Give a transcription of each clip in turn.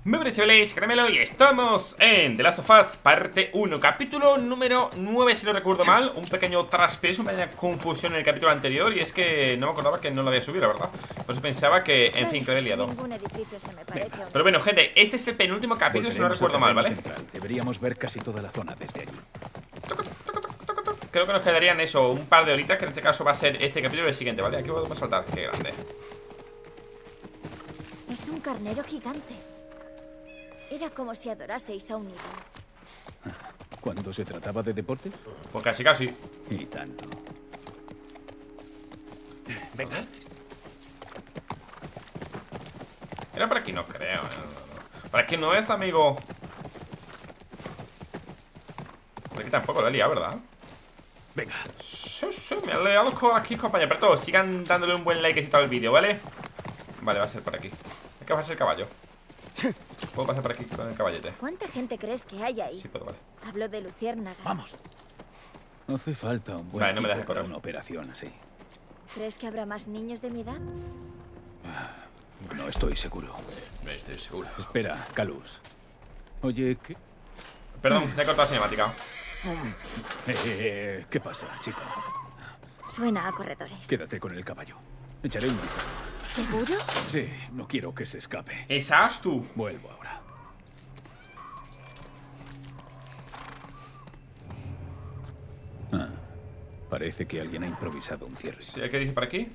Muy buenas chavales, Caramelo, y estamos en The Last of Us parte 1, capítulo número 9 si no recuerdo mal. Un pequeño traspiés, una pequeña confusión en el capítulo anterior. Y es que no me acordaba que no lo había subido, la verdad. Por eso pensaba que, en fin, que lo había liado. Pero bueno, gente, este es el penúltimo capítulo si no recuerdo mal, ¿vale? Deberíamos ver casi toda la zona desde allí. Creo que nos quedarían eso, un par de horitas, que en este caso va a ser este capítulo y el siguiente, ¿vale? Aquí podemos saltar, qué grande. Es un carnero gigante. Era como si adoraseis a un ídolo. ¿Cuándo se trataba de deporte? Pues casi, casi. Y tanto. Venga. Era por aquí, no creo. Por aquí no es, amigo. Por aquí tampoco lo he liado, ¿verdad? Venga. Sí, me he liado aquí, compañero. Pero todos sigan dándole un buen likecito al vídeo, ¿vale? Vale, va a ser por aquí. Es que va a ser el caballo. Puedo pasar por aquí con el caballete. ¿Cuánta gente crees que hay ahí? Sí, puedo, vale. Hablo de luciérnagas. Vamos. No hace falta un buen Vale, no me equipo dejes para correr. una operación así. ¿Crees que habrá más niños de mi edad? No estoy seguro. No estoy seguro. Espera, Calus. Oye, ¿qué? Perdón, he cortado la cinemática. ¿Qué pasa, chico? Suena a corredores. Quédate con el caballo. Echaré un vistazo. ¿Seguro? Sí, no quiero que se escape. Esas tú. Vuelvo ahora. Parece que alguien ha improvisado un cierre. Sí, ¿qué dice por aquí?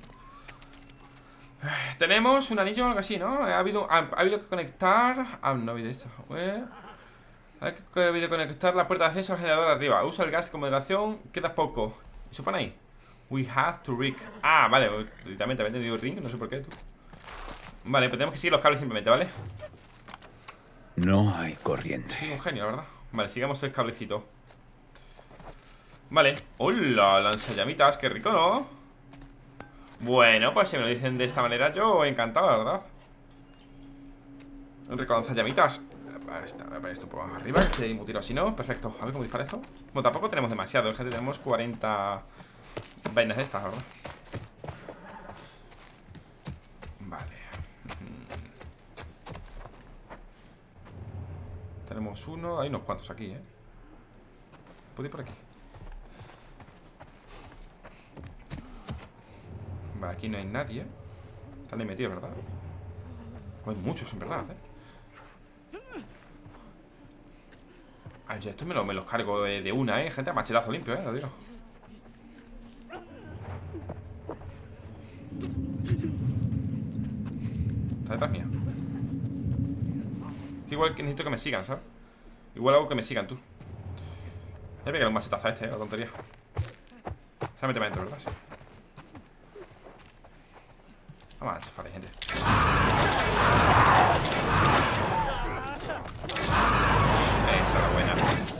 Tenemos un anillo o algo así, ¿no? Ha habido que conectar. No ha habido esto. Ha habido que conectar la puerta de acceso al generador arriba. Usa el gas con moderación. Queda poco. ¿Eso pone ahí? We have to rig. Ah, vale. Literalmente había entendido ring. No sé por qué, tú. Vale, pues tenemos que seguir los cables simplemente, ¿vale? No hay corriente. Sí, un genio, la verdad. Vale, sigamos el cablecito. Vale. ¡Hola! Lanzallamitas, qué rico, ¿no? Bueno, pues si me lo dicen de esta manera, yo encantado, la verdad. Un rico lanzallamitas. Voy a poner esto por arriba, que hay un tiro así, ¿no? Perfecto. A ver cómo dispara esto. Bueno, tampoco tenemos demasiado, gente. Tenemos 40 vainas de estas, la verdad. Vale. Tenemos uno. Hay unos cuantos aquí, ¿eh? ¿Puedo ir por aquí? Vale, aquí no hay nadie. Están ahí metidos, ¿verdad? No hay muchos, en verdad, ¿eh? Ah, yo estos me los cargo de una, ¿eh? Gente, a machetazo limpio, ¿eh? Lo digo. Está detrás mía. Es que igual que necesito que me sigan, ¿sabes? Igual hago que me sigan, tú. Ya me queda un machetazo a este, la tontería. Se mete dentro, ¿verdad? Sí. Vamos a enchufar, gente. Esa es la buena.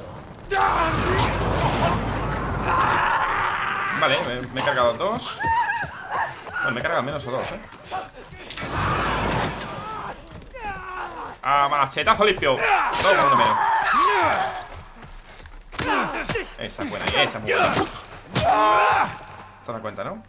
Vale, me he cargado dos. Bueno, me he cargado al menos a dos, ¿eh? ¡Ah, machetazo limpio! Todo el mundo menos. Esa es buena, esa es muy buena. ¿Te das cuenta, no?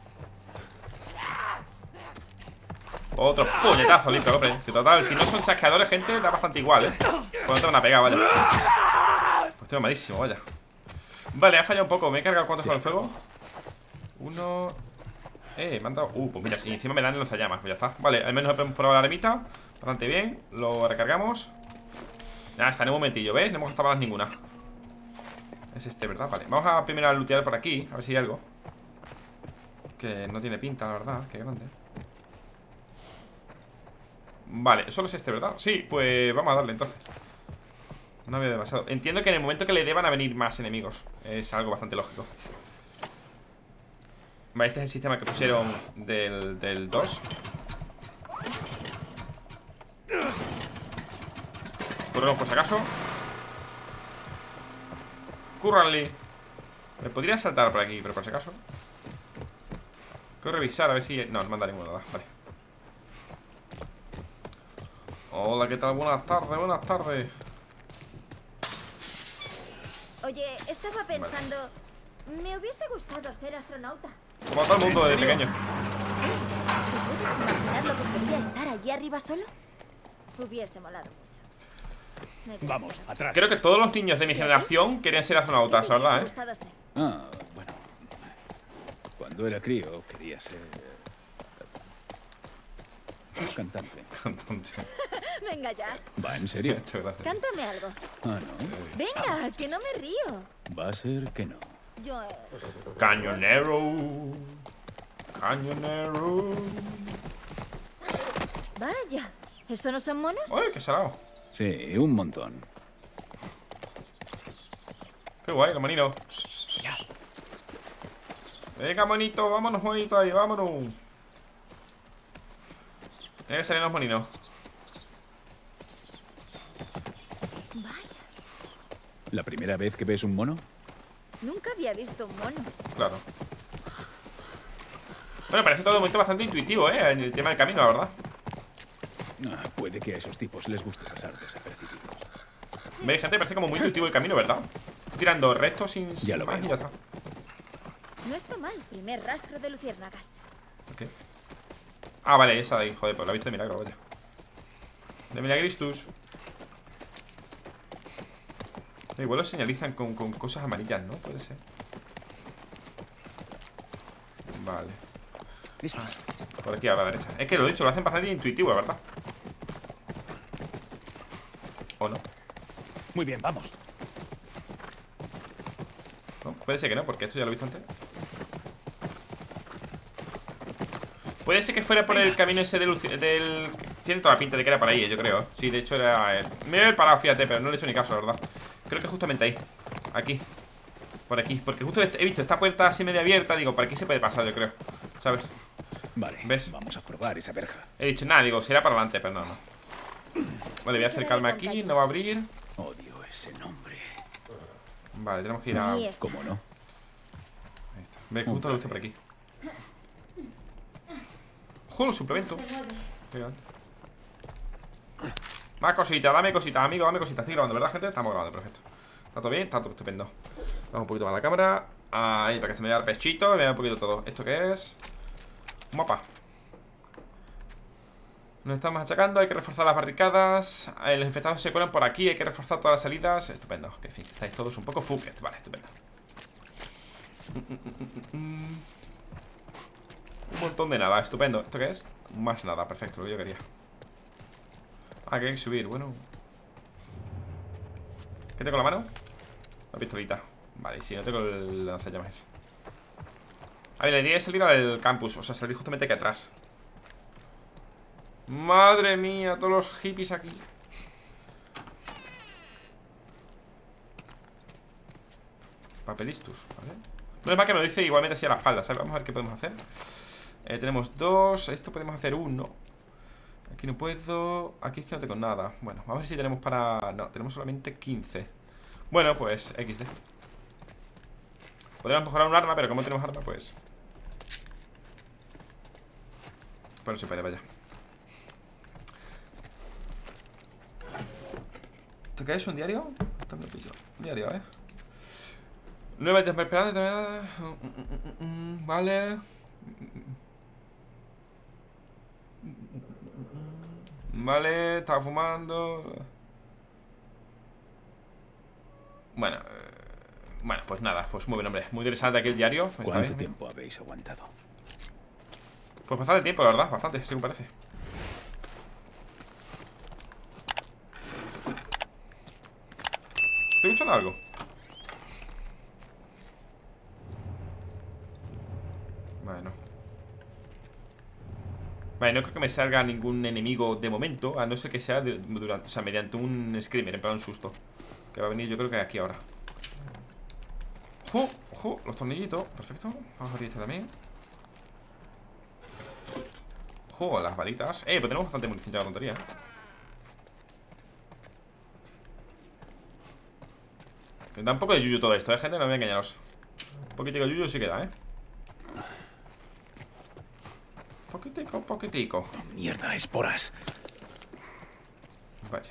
Otro puñetazo limpio, hombre. Si total, si no son chasqueadores, gente, da bastante igual, ¿eh? Pues no tengo una pegada, vaya. Pues tengo malísimo, vaya. Vale, ha fallado un poco. Me he cargado cuántos con el fuego. Uno. Me han dado. Pues mira, si encima me dan lanzallamas, pues ya está. Vale, al menos hemos probado la ermita. Bastante bien. Lo recargamos. Ya está, en un momentillo, ¿ves? No hemos gastado balas ninguna. Es este, ¿verdad? Vale, vamos a primero a lootear por aquí. A ver si hay algo. Que no tiene pinta, la verdad. Qué grande. Vale, solo es este, ¿verdad? Sí, pues vamos a darle entonces. No había demasiado. Entiendo que en el momento que le deban a venir más enemigos. Es algo bastante lógico. Vale, este es el sistema que pusieron del 2. Corremos por si acaso. Cúrranle. Me podría saltar por aquí, pero por si acaso. Quiero revisar a ver si... No, no manda ninguno, nada, vale. Hola, ¿qué tal? Buenas tardes, buenas tardes. Oye, estaba pensando... Me hubiese gustado ser astronauta. Como a todo el mundo de pequeño. ¿Sí? ¿Te puedes imaginar lo que sería estar allí arriba solo? Hubiese molado mucho. Vamos, atrás. Creo que todos los niños de mi generación querían ser astronautas, la verdad, ¿eh? Ah, bueno. Cuando era crío quería ser cantante. Cantante. Venga ya, ¿Va en serio? Muchas gracias. cántame algo. Ah, no. Venga, que no me río. Va a ser que no. Yo... Cañonero. Cañonero. Vaya, ¿eso no son monos? Uy, qué salado. Sí, un montón. Qué guay, los moninos. Venga, monito, vámonos, monito, ahí, vámonos. Tienen que salir los moninos. Vaya, ¿La primera vez que ves un mono? nunca había visto un mono. Claro. Bueno, parece todo de momento bastante intuitivo, en el tema del camino, la verdad. Ah, puede que a esos tipos les guste pasar desapercibidos. Veis, gente, parece como muy intuitivo el camino, ¿verdad? Tirando recto sin Ya lo más y veo. ya está. No está mal, primer rastro de luciérnagas. Ok. Ah, vale, esa de ahí, joder, pues la he visto de milagro, vaya. De milagristus. Igual lo señalizan con cosas amarillas, ¿no? Puede ser. Vale. Por aquí a la derecha. Es que lo he dicho, lo hacen bastante intuitivo, la verdad. ¿O no? Muy bien, vamos. ¿No? Puede ser que no, porque esto ya lo he visto antes. Puede ser que fuera por el camino ese del... Tiene toda la pinta de que era por ahí, yo creo. Sí, de hecho era... Me he parado, fíjate, pero no le he hecho ni caso, la verdad. Creo que justamente ahí. Aquí. Por aquí. Porque justo he visto esta puerta así medio abierta. Digo, por aquí se puede pasar, yo creo. ¿Sabes? Vale, ¿Ves? vamos a probar esa verja. He dicho, nada, digo, será para adelante, pero no, no. Vale, voy a acercarme aquí, no va a abrir. Odio ese nombre. Vale, tenemos que ir a... Ahí está. ¿Cómo no? Ahí está. Ve que justo lo he visto por aquí. ¡Joder, los suplementos! Mira. Más cositas, dame cositas, amigo, dame cositas. Estoy grabando, ¿verdad, gente? Estamos grabando, perfecto. ¿Está todo bien? Está todo estupendo. Vamos un poquito más la cámara. Ahí, para que se me vea el pechito. Me vea un poquito todo. ¿Esto qué es? Un mapa. Nos estamos achacando, hay que reforzar las barricadas. Los infectados se cuelan por aquí, hay que reforzar todas las salidas. Estupendo, que en fin, estáis todos un poco fucked. Vale, estupendo. Un montón de nada, estupendo. ¿Esto qué es? Más nada, perfecto, lo que yo quería. Ah, que hay que subir, bueno. ¿Qué tengo en la mano? La pistolita. Vale, sí, no tengo el lanzallamas. A ver, la idea es salir al campus. O sea, salir justamente aquí atrás. Madre mía, todos los hippies aquí. Papelistus, ¿vale? No es más que me lo dice igualmente así a la espalda, ¿sabes? Vamos a ver qué podemos hacer. Tenemos 2. Esto podemos hacer 1. Aquí no puedo. Aquí es que no tengo nada. Bueno, vamos a ver si tenemos para... No, tenemos solamente 15. Bueno, pues XD. Podríamos mejorar un arma, pero como tenemos arma, pues... Pues no se puede, vaya. ¿Esto qué es? ¿Un diario? Esto me lo pillo. Un diario, ¿eh? Nueva desesperante. Vale. Vale, estaba fumando. Bueno, bueno, pues nada, pues muy buen hombre. Muy interesante aquí el diario. Está ¿Cuánto bien, tiempo habéis aguantado? pues bastante tiempo, la verdad, bastante, según parece. ¿Estoy escuchando algo? Bueno. Vale, no creo que me salga ningún enemigo de momento. A no ser que sea durante, o sea, mediante un screamer, en plan un susto. Que va a venir yo creo que aquí ahora. ¡Ojo! ¡Ojo! Los tornillitos, perfecto. Vamos a abrir este también. ¡Ojo! Las balitas. Pues tenemos bastante munición ya, la tontería. Que da un poco de yuyu todo esto, gente, no me voy a engañaros. Un poquitico de yuyu sí queda, Poquitico, poquitico. Mierda, esporas. Vaya.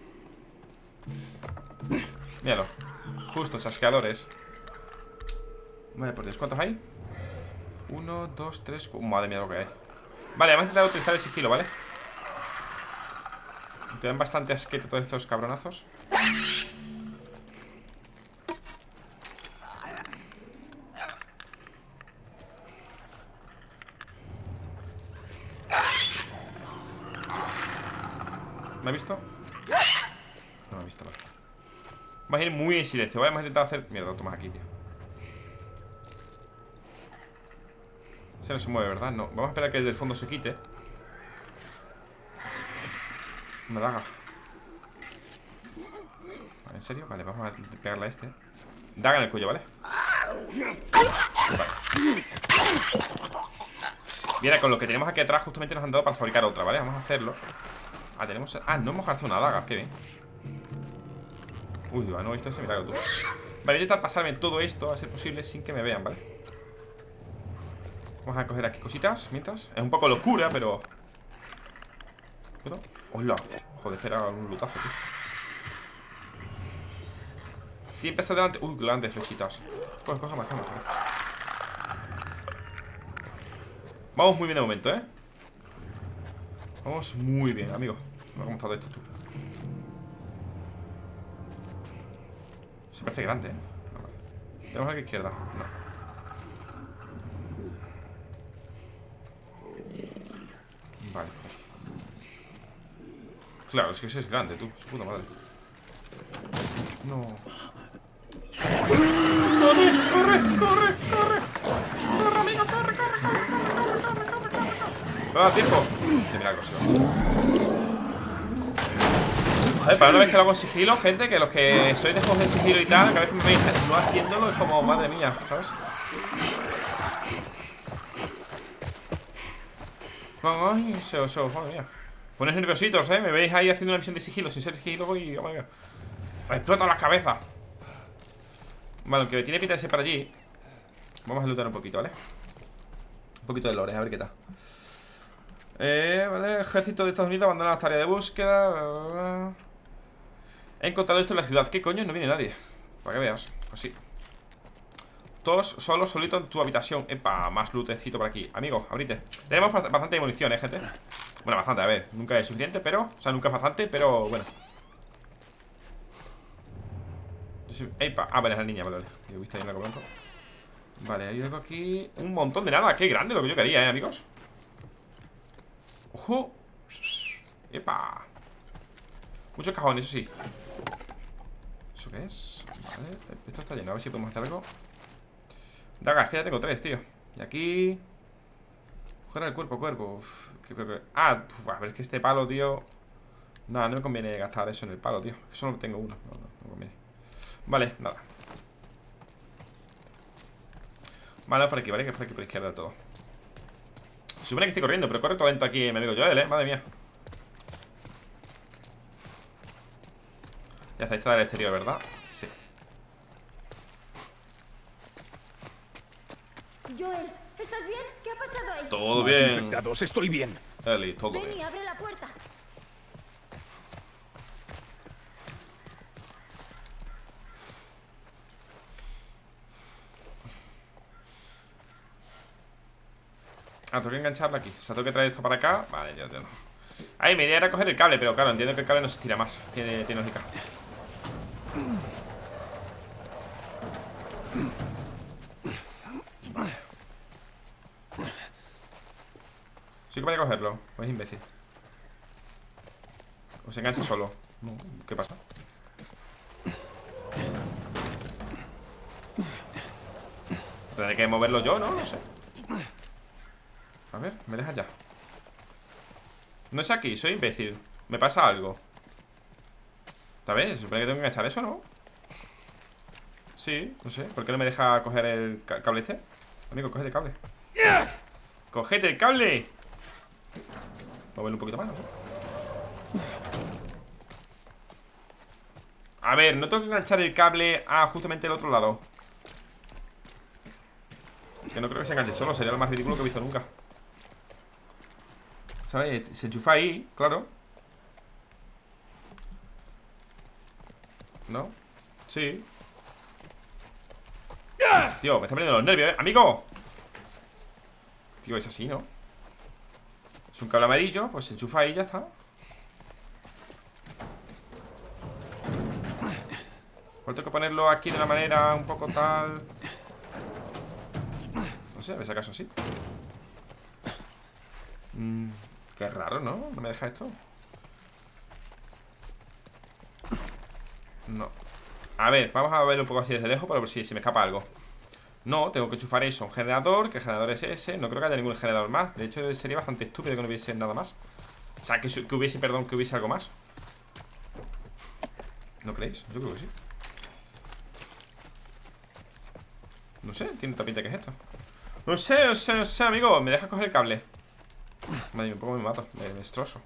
Míralo. Justo, chasqueadores. Vale, por Dios, ¿cuántos hay? 1, 2, 3, madre mía lo que hay. Vale, vamos a intentar utilizar el sigilo, ¿vale? Quedan bastante asquerosos todos estos cabronazos. ¿Me ha visto? No me ha visto, vale. Vamos a ir muy en silencio, ¿vale? Vamos a intentar hacer... Mierda, otro más aquí, tío. Se no se mueve, ¿verdad? No, vamos a esperar que el del fondo se quite. Una daga. ¿En serio? Vale, vamos a pegarle a este. Daga en el cuello, ¿vale? Vale. Mira, con lo que tenemos aquí atrás justamente nos han dado para fabricar otra, ¿vale? Vamos a hacerlo. Ah, tenemos... Ah, no hemos gastado una daga, qué bien. Uy, no he visto ese milagro, tú. Vale, voy a intentar pasarme todo esto a ser posible sin que me vean, ¿vale? Vamos a coger aquí cositas mientras. Es un poco locura, pero... ¿Puedo? ¡Hola! Joder, era un lutazo, tío. Siempre está delante... Uy, delante de flechitas. Pues coja más, Vamos muy bien de momento, ¿eh? Vamos muy bien, amigo. No me ha gustado esto, tú. Se parece grande, ¿eh? No, vale. Tenemos a la izquierda. No. Vale. Claro, es que ese es grande, tú. Su puta madre. No. ¡Corre, corre, corre, corre! ¡Corre, amigo, corre, corre, corre, corre, corre, corre, corre! ¡No da tiempo! ¡Qué milagro! A ver, para una vez que lo hago en sigilo, gente, que los que sois de juegos de sigilo y tal, cada vez que me veis no haciéndolo es como, madre mía, ¿sabes? Ay, madre mía. Pones nerviositos, ¿eh? Me veis ahí haciendo una misión de sigilo sin ser sigilo y... Oh, my God. Me explotan las cabezas. Vale, aunque tiene pinta de ser para allí. Vamos a lootar un poquito, ¿vale? Un poquito de lore, a ver qué tal. Vale, ejército de Estados Unidos abandona la tarea de búsqueda. Bla, bla, bla. He encontrado esto en la ciudad. ¿Qué coño? No viene nadie. Para que veas, así. Todos solos, solito en tu habitación. Epa, más lootecito por aquí. Amigo, abrite. Tenemos bastante munición, gente. Bueno, bastante, a ver, nunca es suficiente, pero... O sea, nunca es bastante, pero bueno. Epa, vale, es la niña, vale, vale. He visto ahí en la blanco. Vale, hay algo aquí. Un montón de nada, qué grande lo que yo quería, amigos. ¡Ojo! ¡Epa! Muchos cajones, eso sí. ¿Eso qué es? Vale, esto está lleno, a ver si podemos hacer algo. Dagas, que ya tengo 3, tío. Y aquí... Joder, el cuerpo. Ah, a ver, es que este palo, tío. Nada, no me conviene gastar eso en el palo, tío. Que solo tengo uno. No me conviene. Vale, nada. Vale, por aquí, ¿vale? Que es por aquí por la izquierda del todo. Se supone que estoy corriendo, pero corre todo lento aquí, mi amigo Joel, madre mía. Ya está, está del exterior, ¿verdad? Sí. Joel, ¿estás bien? ¿Qué ha pasado ahí? Todo Más bien. infectados, estoy bien. Eli, todo Ven y bien. abre la puerta. Ah, tengo que engancharla aquí. O sea, tengo que traer esto para acá. Vale, ya entiendo. Ahí, mi idea era coger el cable, pero claro, entiendo que el cable no se estira más. Tiene lógica. Vale. Sí que voy a cogerlo. O es imbécil. O se engancha solo. No, ¿qué pasa? Tendré que moverlo yo, ¿no? No sé. A ver, me dejas ya. No es aquí, soy imbécil. Me pasa algo. ¿Sabes? Se supone que tengo que enganchar eso, ¿no? Sí, no sé. ¿Por qué no me deja coger el cable este? Amigo, cógete el cable. ¡Cógete el cable! Moverlo un poquito más, ¿no? A ver, no tengo que enganchar el cable a justamente el otro lado. Que no creo que se enganche solo. Sería lo más ridículo que he visto nunca. ¿Sabes? Se enchufa ahí, claro. ¿No? Sí. Tío, me está poniendo los nervios, ¡Amigo! Tío, es así, ¿no? Es un cable amarillo, pues se enchufa ahí y ya está. Igual tengo que ponerlo aquí de una manera un poco tal. No sé, a ver si acaso sí. Qué raro, ¿no? ¿No me deja esto? No. A ver, vamos a verlo un poco así desde lejos para ver si me escapa algo. No, tengo que enchufar eso a un generador, que el generador es ese. No creo que haya ningún generador más. De hecho, sería bastante estúpido que no hubiese nada más. O sea, que hubiese, perdón, que hubiese algo más. ¿No creéis? Yo creo que sí. No sé, tiene otra pinta que es esto. No sé, amigo. ¿Me dejas coger el cable? Madre mía, un poco me mato, me destrozo.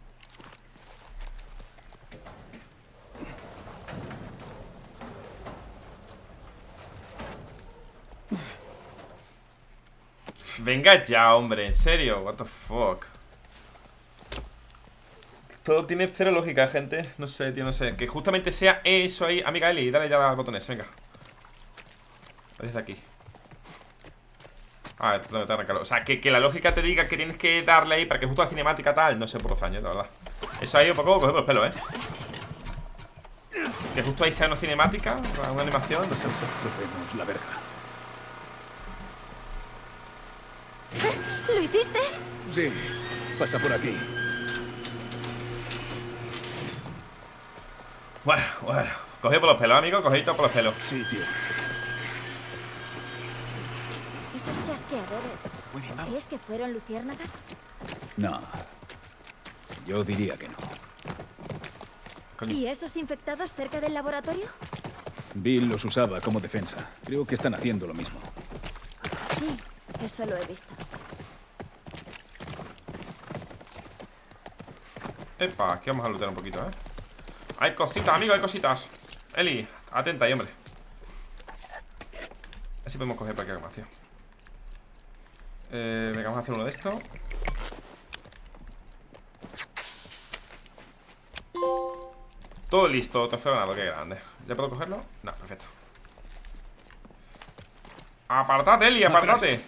Venga ya, hombre, en serio, what the fuck. Todo tiene cero lógica, gente. No sé, tío, no sé. Que justamente sea eso ahí. Amiga Eli, dale ya al botones, venga. Desde aquí. Ah, no te arrancarlo. O sea, que la lógica te diga que tienes que darle ahí para que justo la cinemática tal. No sé por los años, la verdad. Eso ahí un poco coge por los pelos, Que justo ahí sea una cinemática, una animación, no sé. Cogemos la verga. ¿Lo hiciste? Sí, pasa por aquí. Bueno. Cogí por los pelos, amigo, cogí todo por los pelos. Sí, tío. Esos chasqueadores. ¿Crees que fueron luciérnagas? No. Yo diría que no. Coño. ¿Y esos infectados cerca del laboratorio? Bill los usaba como defensa. Creo que están haciendo lo mismo. Sí, eso lo he visto. Epa, aquí vamos a lootear un poquito, Hay cositas, amigo, hay cositas. Eli, atenta ahí, hombre. Así podemos coger para que haga más, tío. Venga, vamos a hacer uno de estos. Todo listo, trofeo ganado, qué grande. ¿Ya puedo cogerlo? No, perfecto. Apartate, Eli, apartate.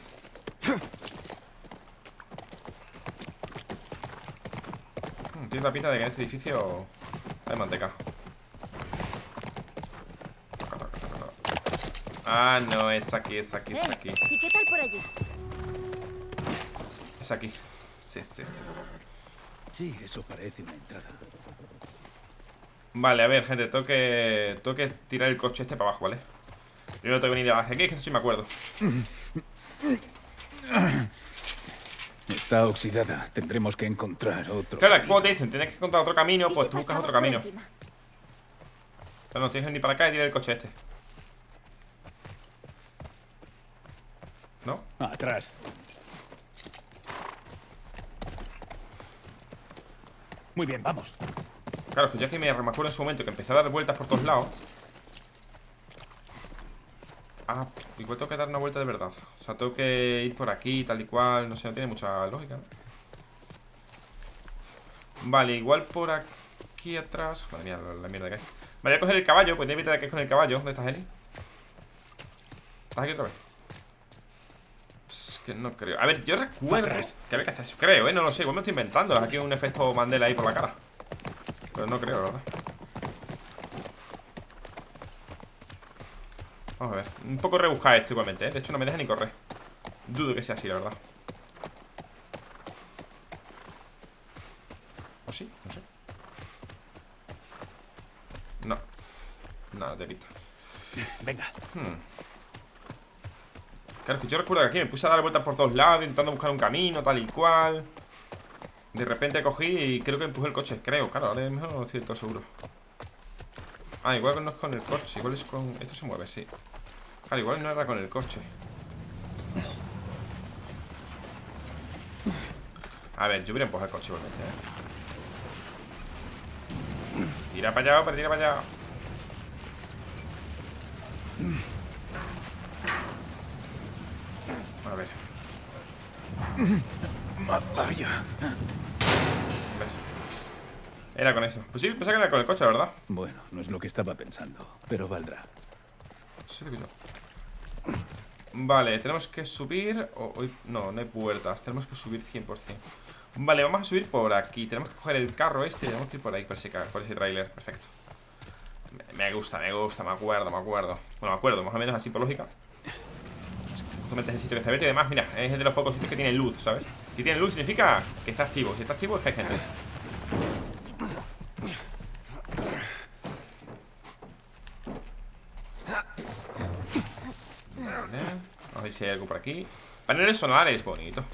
Tiene la pinta de que en este edificio hay manteca. Ah, no, es aquí, es aquí, es aquí. ¿Y qué tal por allí? Es aquí. Sí. Sí, eso parece una entrada. Vale, a ver, gente, tengo que tirar el coche este para abajo, ¿vale? Primero tengo que venir abajo aquí, que eso sí me acuerdo. Está oxidada. Tendremos que encontrar otro. Claro, camino. como te dicen, tienes que encontrar otro camino, ¿Y pues si tú buscas pasamos otro por camino. encima? Pero no tienes que venir para acá y tirar el coche este. ¿No? Atrás. Muy bien, vamos. Claro, es que yo aquí me acuerdo en su momento que empecé a dar vueltas por todos lados. Ah, igual tengo que dar una vuelta de verdad. O sea, tengo que ir por aquí, tal y cual. No sé, no tiene mucha lógica, ¿no? Vale, igual por aquí atrás. Madre mía, la mierda que hay. Vale, voy a coger el caballo, pues tiene pinta de que es con el caballo. ¿Dónde estás, Eli? ¿Estás aquí otra vez? Es que no creo. A ver, yo recuerdo que había que hacer eso. Creo, no lo sé. Igual me estoy inventando. Aquí un efecto Mandela ahí por la cara. Pero no creo, la verdad. Vamos a ver. Un poco rebuscado esto igualmente, De hecho, no me deja ni correr. Dudo que sea así, la verdad. ¿O sí? No sé. No. Nada, te quita. Venga. Claro, es que yo recuerdo que aquí me puse a dar vueltas por todos lados, intentando buscar un camino, tal y cual. De repente cogí y creo que empujé el coche. Creo, claro, ahora mismo no estoy del todo seguro. Ah, igual no es con el coche, igual es con... Esto se mueve, sí. Claro, igual no era con el coche. A ver, yo voy a empujar el coche igualmente, Tira para allá, hombre, tira para allá. A ver. Vaya. ¿Ves? Era con eso. Pues sí, pensaba que era con el coche, ¿verdad? Bueno, no es lo que estaba pensando, pero valdrá. Sí, que no. Vale, tenemos que subir no, no hay puertas. Tenemos que subir 100%. Vale, vamos a subir por aquí. Tenemos que coger el carro este y tenemos que ir por ahí, por ese tráiler. Perfecto. Me gusta, me acuerdo. Bueno, me acuerdo, más o menos así por lógica. Justamente es el sitio que está abierto y además, mira, es de los pocos sitios que tiene luz, ¿sabes? Si tiene luz significa que está activo. Si está activo es que hay gente. Vale. Vamos a ver si hay algo por aquí. Paneles solares, bonito.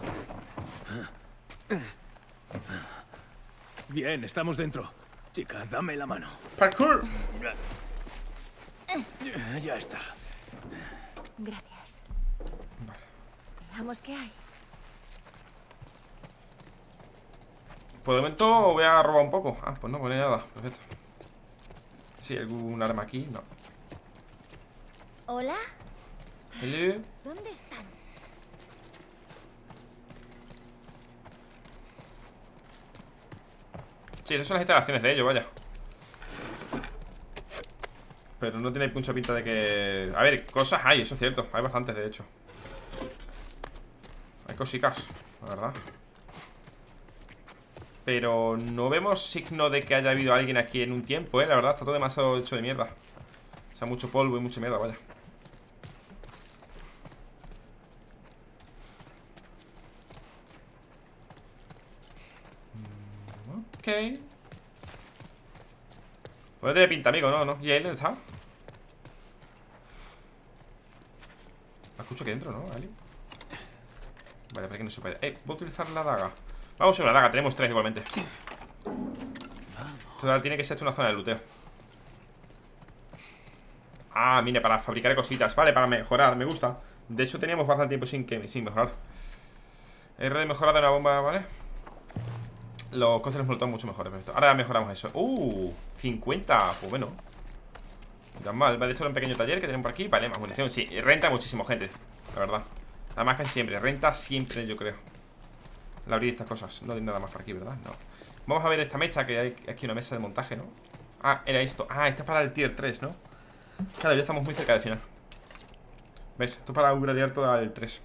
Bien, estamos dentro. Chica, dame la mano. ¡Parkour! Ya está. Gracias. Veamos qué hay. Por el momento voy a robar un poco. Ah, pues no pone nada, perfecto. Sí, algún arma aquí, no. ¿Hola? Hello. ¿Dónde están? Sí, esas son las instalaciones de ellos, vaya. Pero no tiene mucha pinta de que... A ver, cosas hay, eso es cierto. Hay bastantes, de hecho. Hay cositas, la verdad. Pero no vemos signo de que haya habido alguien aquí en un tiempo, la verdad, está todo demasiado hecho de mierda. O sea, mucho polvo y mucha mierda, vaya. Ok. Puede tener pinta, amigo, ¿no? ¿Y ahí dónde está? La escucho aquí dentro, ¿no? ¿Ali? Vale, para que no se puede. Voy a utilizar la daga. Vamos a la daga, tenemos 3 igualmente. Total, tiene que ser una zona de luteo. Ah, mire, para fabricar cositas. Vale, para mejorar, me gusta. De hecho, teníamos bastante tiempo sin mejorar. R de mejora de una bomba, ¿vale? Los cócteles molotov mucho mejores, perfecto. Ahora mejoramos eso. 50, pues bueno. No tan mal, vale, esto era un pequeño taller que tenemos por aquí. Vale, más munición, sí, renta muchísimo, gente. La verdad, además casi siempre, renta siempre, yo creo. El abrir estas cosas, no hay nada más por aquí, ¿verdad? No. Vamos a ver esta mecha, que hay aquí una mesa de montaje, ¿no? Ah, era esto, esta es para el tier 3, ¿no? Claro, ya estamos muy cerca del final. ¿Ves? Esto es para upgradear todo al 3.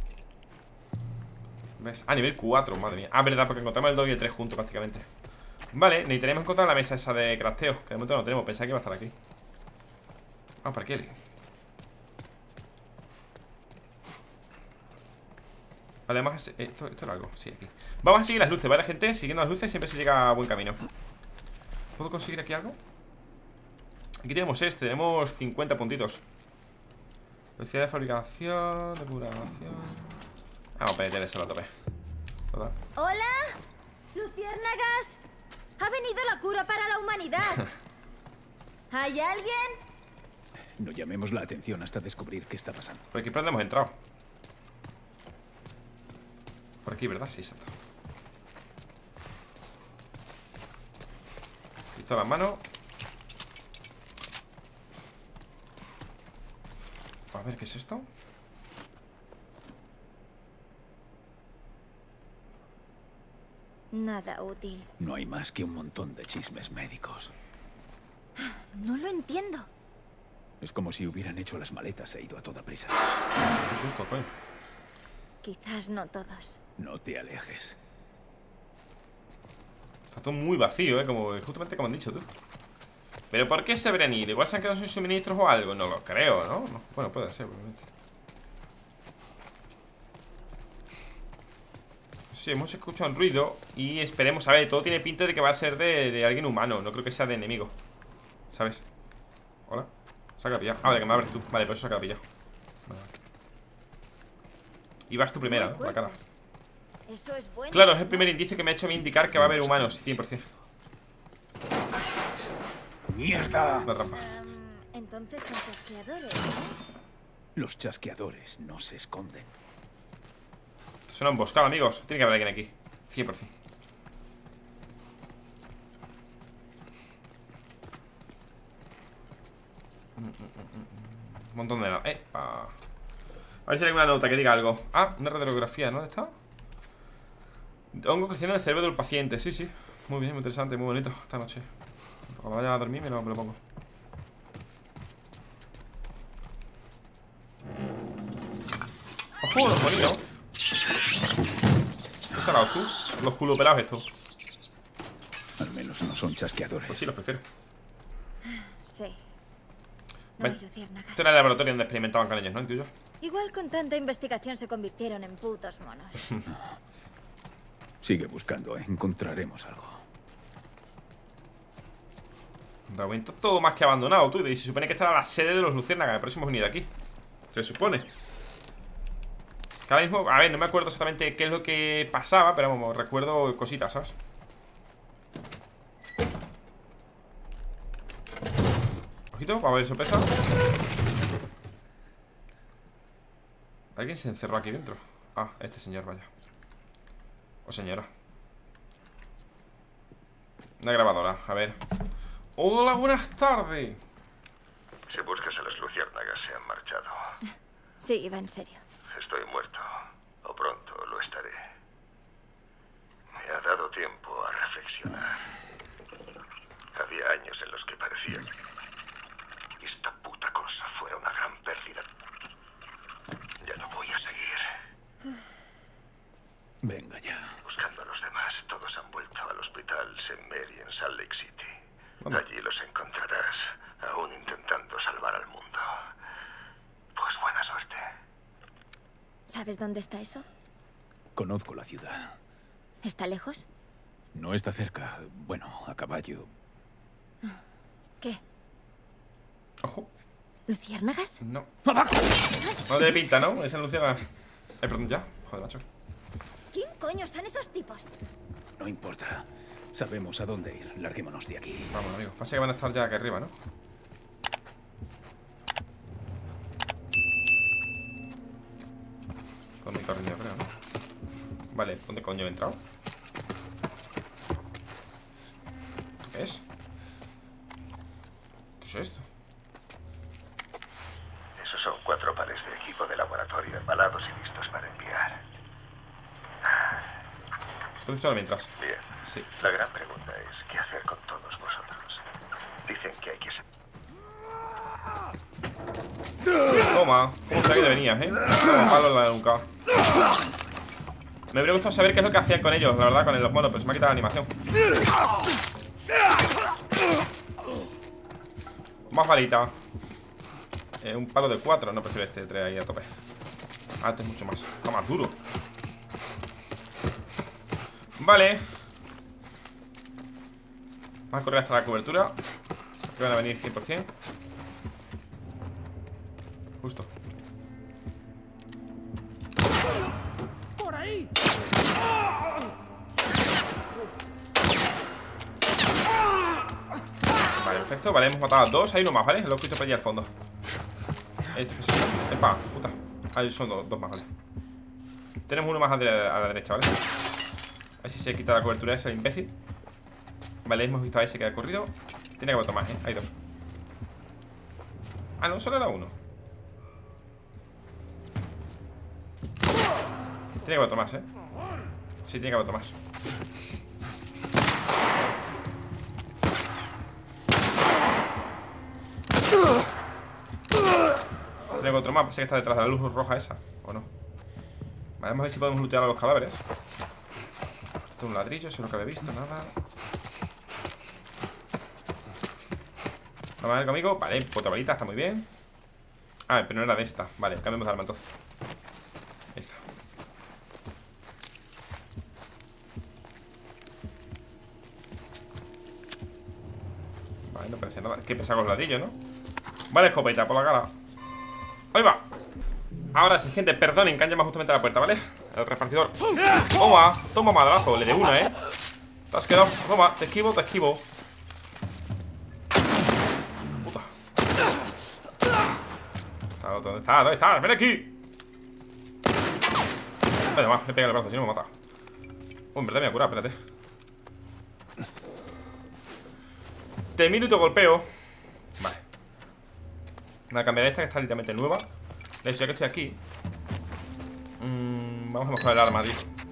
¿Ves? Nivel 4, madre mía. Verdad, porque encontramos el 2 y el 3 juntos prácticamente. Vale, necesitaremos encontrar la mesa esa de crafteo, que de momento no tenemos, pensaba que iba a estar aquí. ¿Para qué? Vale, además, esto era algo, sí, aquí. Vamos a seguir las luces, ¿vale, gente? Siguiendo las luces siempre se llega a buen camino. ¿Puedo conseguir aquí algo? Aquí tenemos tenemos 50 puntitos. Velocidad de fabricación, de curación. Vamos a meter eso a tope. ¿Total? ¡Hola! ¡Luciérnagas! ¡Ha venido la cura para la humanidad! ¿Hay alguien? No llamemos la atención hasta descubrir qué está pasando. Por aquí por donde hemos entrado. Por aquí, ¿verdad? Sí, exacto. Pistola en mano. A ver, ¿qué es esto? Nada útil. No hay más que un montón de chismes médicos. No lo entiendo. Es como si hubieran hecho las maletas e ido a toda prisa. Qué susto, coño. Quizás no todos. No te alejes. Está todo muy vacío, como justamente como han dicho tú. ¿Pero por qué se habrían ido? ¿Igual se han quedado sin suministros o algo? No lo creo, ¿no? Bueno, puede ser, obviamente. Sí, hemos escuchado un ruido y esperemos, a ver, todo tiene pinta de que va a ser de alguien humano. No creo que sea de enemigo, ¿sabes? Hola. Se ha quedado pillado. Vale, que me abres tú. Vale, por eso se ha quedado pillado. Vale. Y vas tú primera, ¿no? La cara. Eso es bueno. Claro, es el primer indicio que me ha hecho a mí indicar que va a haber humanos, 100%. ¡Mierda! La trampa. Entonces son chasqueadores, ¿no? Los chasqueadores no se esconden. Es una emboscada, amigos. Tiene que haber alguien aquí, 100%. Un montón de nada. A ver si hay alguna nota que diga algo. Una radiografía, ¿no? ¿Dónde está? Hongo creciendo en el cerebro del paciente. Sí, sí. Muy bien, muy interesante, muy bonito esta noche. Cuando vaya a dormir me lo pongo. ¡Ojo, los bonitos! ¿Qué has sacado tú? Los culo pelados estos. Al menos no son chasqueadores. Pues sí, los prefiero. Sí. No Vale. hay luciérnagas. Este era el laboratorio donde experimentaban con ellos, ¿no? Intuyo. Igual con tanta investigación se convirtieron en putos monos. Sigue buscando, encontraremos algo. De momento todo más que abandonado, tú. Y se supone que esta era la sede de los luciérnagas. Por eso hemos venido aquí. Se supone. Que ahora mismo, a ver, no me acuerdo exactamente qué es lo que pasaba, pero vamos, recuerdo cositas, ¿sabes? Ojito, va a haber sorpresa. ¿Alguien se encerró aquí dentro? Ah, este señor, vaya. O señora. Una grabadora, a ver. Hola, buenas tardes. Si buscas a las luciérnagas, se han marchado. Sí, iba en serio. Estoy muerto, o pronto lo estaré. Me ha dado tiempo a reflexionar. Había años en los que parecía que esta puta cosa fuera una gran pérdida. Ya no voy a seguir. Venga ya. Buscando a los demás, todos han vuelto al hospital St. Mary en Salt Lake City. Bueno. Allí los encontrarás, aún intentando salvar al mundo. Pues buena suerte. ¿Sabes dónde está eso? Conozco la ciudad. ¿Está lejos? No está cerca. Bueno, a caballo. ¿Qué? Ojo. ¿Luciérnagas? No. No tiene pinta, ¿no? Esa luciérnaga. Ay, perdón, ya. Joder, macho. ¿Quién coño son esos tipos? No importa. Sabemos a dónde ir. Larguémonos de aquí. Vamos, amigos. Pasa que van a estar ya aquí arriba, ¿no? Con mi carrillo, creo, ¿no? Vale, ¿dónde coño he entrado? ¿Qué es? ¿Qué es esto? Esos son 4 pares de equipo de laboratorio embalados y listos para enviar. Puedo escuchar mientras. Bien. Sí. La gran pregunta es, ¿qué hacer con todos vosotros? Dicen que hay que... Toma. ¿Cómo sabía que venías, Como palo en la nuca. Me hubiera gustado saber qué es lo que hacían con ellos, la verdad, con los monos, pero se me ha quitado la animación. Más balita. Un palo de 4. No prefiero este de 3 ahí a tope. Ah, este es mucho más. Está más duro. Vale. Vamos a correr hasta la cobertura. Que van a venir 100%. Justo. ¡Por ahí! Vale, perfecto. Vale, hemos matado a 2. Hay uno más, ¿vale? Lo he escuchado por allí al fondo. Este, pues, epa, puta. Ahí son dos más, vale. Tenemos uno más a la derecha, ¿vale? A ver si se quita la cobertura ese, el imbécil. Vale, hemos visto a ese que ha corrido. Tiene que haber otro más, Hay 2. Ah, no, solo era uno. Tiene que haber otro más, Sí, tiene que haber otro más. Tiene que haber otro más. Parece que está detrás de la luz roja esa. ¿O no? Vale, vamos a ver si podemos lootear a los cadáveres. Esto es un ladrillo, eso es lo que había visto, nada. Vamos a ver conmigo. Vale, puta balita, está muy bien. Ah, pero no era de esta. Vale, cambiamos de arma entonces. Ahí está. Vale, no parece nada. Qué pesado los ladrillos, ¿no? Vale, escopeta por la cara. Ahí va. Ahora sí, gente, perdonen que han llamado justamente a la puerta, ¿vale? El repartidor. Toma, toma madrazo. Le de una, Te has quedado. Toma, te esquivo, te esquivo. Puta. ¿Dónde está? ¿Dónde está? ¡Ven aquí! Vale, más, me pega el brazo, si no me mata. En verdad me voy a curar, espérate. Te miro y te golpeo. Vale. La cambiaré esta que está literalmente nueva. De hecho, ya que estoy aquí, vamos a mejorar el arma, tío.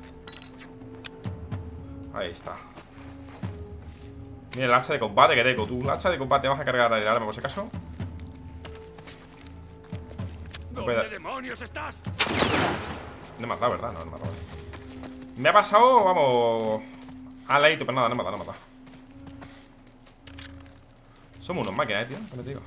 Ahí está. Mira el hacha de combate que tengo. Tú, el hacha de combate, vas a cargar el arma por si acaso. ¿Dónde demonios estás? No me has dado, ¿verdad? No, no me has dado. Me ha pasado, vamos, al ladito, pero nada, no me ha dado, no me ha dado. Somos unos máquinas, tío. ¿Qué te digo?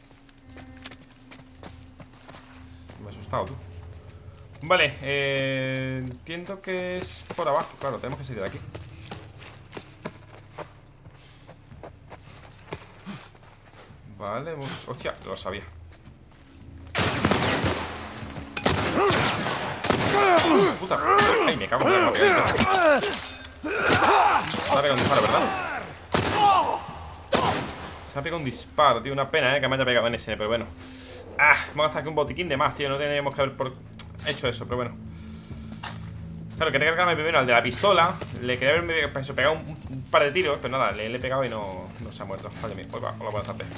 Me he asustado, tú. Vale, entiendo que es por abajo. Claro, tenemos que salir de aquí. Vale, hostia, lo sabía. Puta. Ay, me cago en la Se ha pegado un disparo, ¿verdad? Se ha pegado un disparo, tío. Una pena, que me haya pegado en ese, pero bueno. Vamos a gastar aquí un botiquín de más, tío. No tendríamos que haber hecho eso, pero bueno. Claro, quería cargarme primero al de la pistola. Le quería haber pegado un par de tiros, pero nada, le he pegado y no se ha muerto. Vale, mira, pues va, hola, buenas tardes.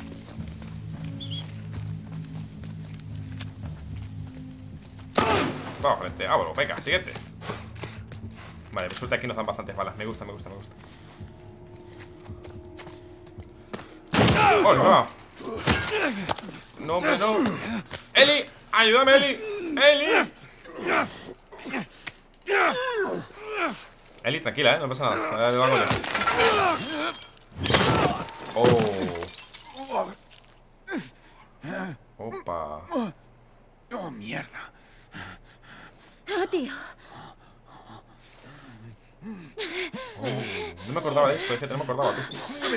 Vamos, frente. Bueno, venga, siguiente. Vale, resulta que aquí nos dan bastantes balas. Me gusta. ¡Oh, no! No, hombre, no. ¡Eli! ¡Ayúdame, Eli! ¡Eli! Eli, tranquila, no pasa nada. Lo hago yo. Opa. Oh, mierda. Oh, tío. No me acordaba de esto, es que no me acordaba, tú.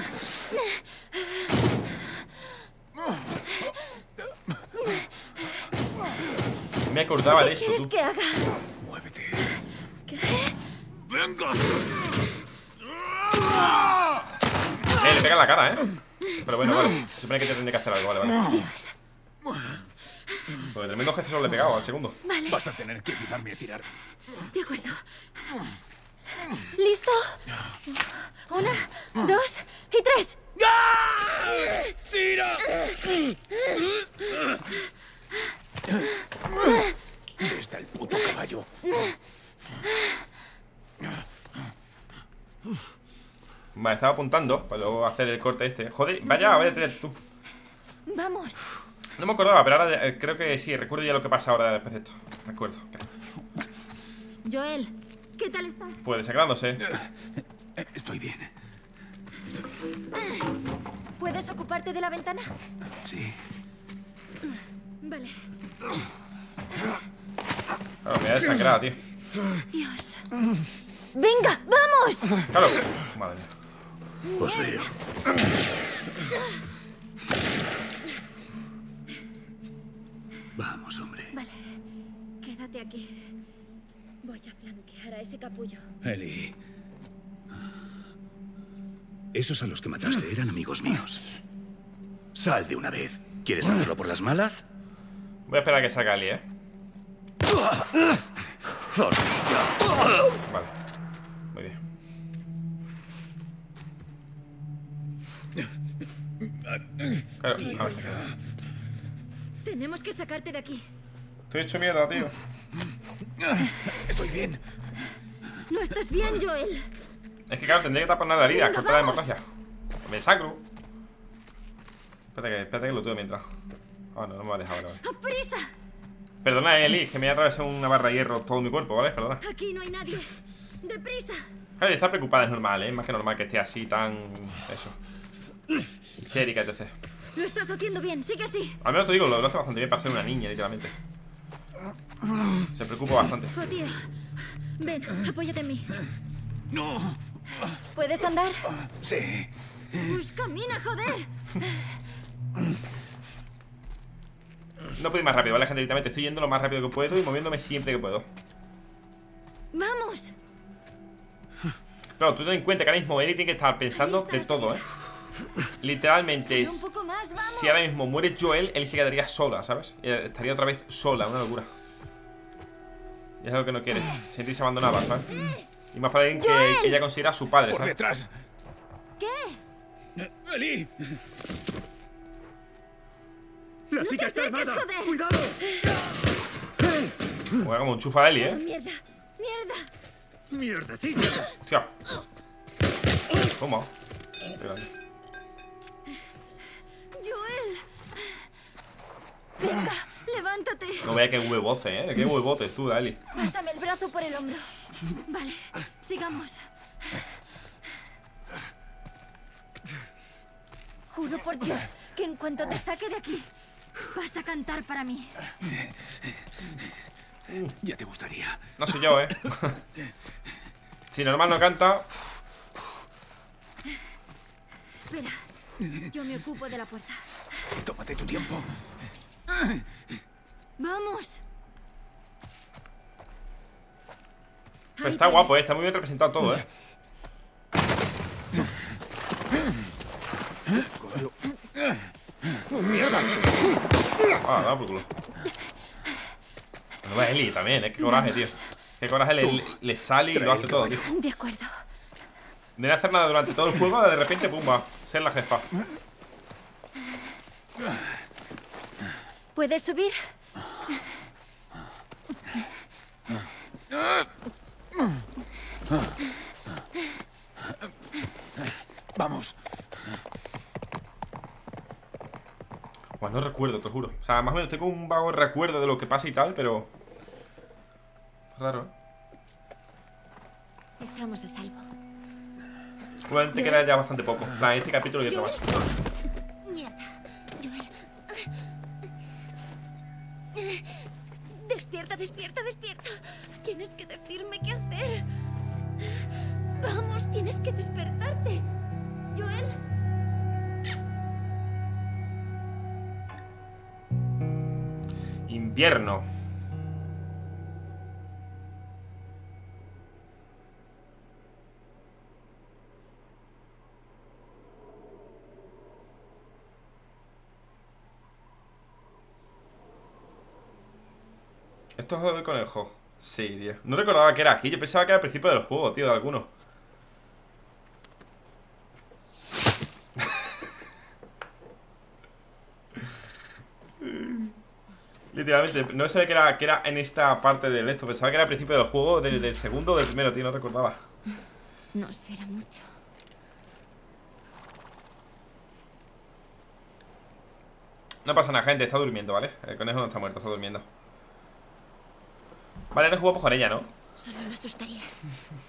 Me acordaba de esto, ¿Qué quieres tú. que haga? Muévete. ¿Qué? ¡Venga! Le pega en la cara, Pero bueno, vale. Se supone que te tendré que hacer algo, vale. Dios. Porque tremendo gesto solo le he pegado al segundo. Vale, Vas a tener que ayudarme a tirar. de acuerdo. ¿Listo? 1, 2 y 3. ¡Tira! ¿Dónde está el puto caballo? Vale, estaba apuntando para luego hacer el corte este. Joder, vaya a tener tú. Vamos. No me acordaba, pero ahora creo que sí. Recuerdo ya lo que pasa ahora después de esto. Recuerdo. Joel, ¿qué tal estás? Pues desangrándose. Estoy bien. ¿Puedes ocuparte de la ventana? Sí. Vale. Claro, me ha desangrado, tío. Dios. ¡Venga, vamos! Claro. Madre mía. Os veo. Vamos, hombre. Vale, quédate aquí. Voy a flanquear a ese capullo. Eli. Esos a los que mataste eran amigos míos. Sal de una vez. ¿Quieres hacerlo por las malas? Voy a esperar a que salga Ali, ¡Zorrilla! Vale. Muy bien. Claro, a ver, Tenemos que sacarte de aquí. estoy hecho mierda, tío. Estoy bien. No estás bien, Joel. Es que claro, tendría que tapar la herida, Venga, cortar la vamos. hemorragia. Me sangro. Espérate que lo tuve mientras. No me va a dejar, vale. ¡Prisa! Perdona, Eli, que me ha atravesado una barra de hierro todo mi cuerpo, ¿vale? Perdona. Aquí no hay nadie. ¡Deprisa! Claro, estar preocupada es normal, Es más que normal que esté así, tan... Eso. Histérica, etc. Lo estás haciendo bien, sigue así. Al menos te digo, lo hace bastante bien para ser una niña, literalmente. Se preocupa bastante. Oh, tío. Ven, apóyate en mí. ¡No! ¿Puedes andar? Sí. Pues camina, joder. No puedo ir más rápido, ¿vale, gente? Literalmente estoy yendo lo más rápido que puedo y moviéndome siempre que puedo. Vamos. Claro, tú ten en cuenta que ahora mismo Eli tiene que estar pensando Ahí está, de todo, está. Literalmente, Solo un poco más, vamos. si ahora mismo muere Joel, Eli se quedaría sola, ¿sabes? Y estaría otra vez sola, una locura. Y es algo que no quiere, sentirse abandonada, ¿sabes? Y más para alguien que ella considera su padre, Por ¿sabes? detrás. ¿Qué? ¡Eli! ¡La chica está acerques, armada! joder. ¡Cuidado! Juega como un chufa a Eli, Oh, mierda. Mierda. ¡Mierdecilla! Hostia. Toma. Qué grande. Joel. Venga, levántate. No vea qué huevote, Qué huevotes tú, Eli. Pásame el brazo por el hombro. Vale, sigamos. juro por Dios que en cuanto te saque de aquí, vas a cantar para mí. Ya te gustaría. No soy yo, Si normal no canta. Espera, yo me ocupo de la puerta. Tómate tu tiempo. ¡Vamos! Pero está guapo, está muy bien representado todo, Ah, da por culo. Bueno, va Eli también, qué coraje, tío. Qué coraje le sale y lo hace todo, tío. De acuerdo. De no hacer nada durante todo el juego, de repente, pumba, ser la jefa. ¿Puedes subir? Vamos. Bueno, no recuerdo, te lo juro. O sea, más o menos tengo un vago recuerdo de lo que pasa y tal, pero... raro, Estamos a salvo. Igualmente queda ya bastante poco. En plan, este capítulo y otro más. Mierda. Joel. Despierta, despierta, despierta. Tienes que decirme qué hacer. Vamos, tienes que despertarte. Joel. Invierno. ¿Esto es lo del conejo? Sí, tío. No recordaba que era aquí. Yo pensaba que era al principio del juego, tío, de alguno. Literalmente, no sabía que era en esta parte del esto. Pensaba que era al principio del juego, del segundo o del primero, tío. No recordaba. No será mucho. No pasa nada, gente. Está durmiendo, ¿vale? El conejo no está muerto, está durmiendo. Vale, no jugamos con ella, ¿no? Solo lo asustarías.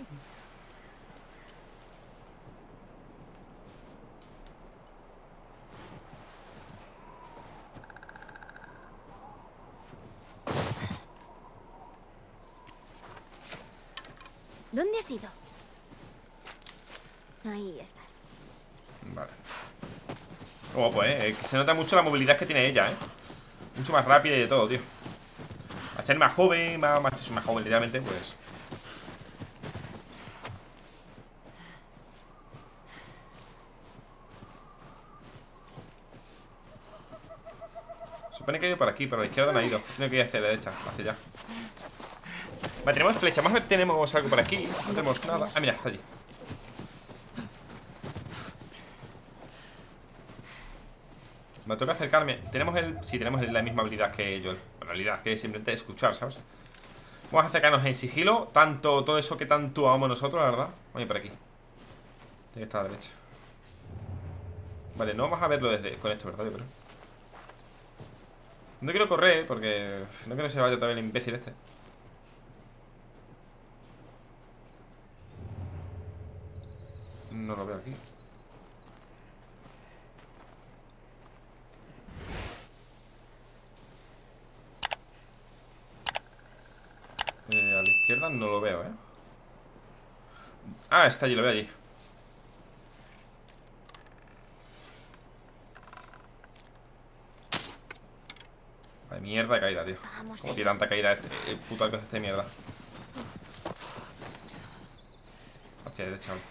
¿Dónde has ido? Ahí estás. Vale. Guapo, que se nota mucho la movilidad que tiene ella, Mucho más rápida y de todo, tío. Al ser más joven, más joven, literalmente, pues. Supone que ha ido por aquí, pero a la izquierda no ha ido. Tiene que ir hacia la derecha, hacia allá. Vale, tenemos flecha. Vamos a ver, tenemos algo por aquí. No tenemos nada. Ah, mira, está allí. Me toca acercarme. Tenemos el... Sí, tenemos la misma habilidad que Joel. En realidad, que es simplemente escuchar, ¿sabes? Vamos a acercarnos en sigilo. Todo eso que tanto amamos nosotros, la verdad. Oye, por aquí. Tiene que estar a la derecha. Vale, no vamos a verlo con esto, ¿verdad? Yo creo. No quiero correr porque no quiero que se vaya otra vez el imbécil este. No lo veo aquí. A la izquierda no lo veo, Ah, está allí, lo veo allí. Vale, mierda de caída, tío. ¿Cómo tiene tanta caída el puto alcance de mierda? Hacia la derecha.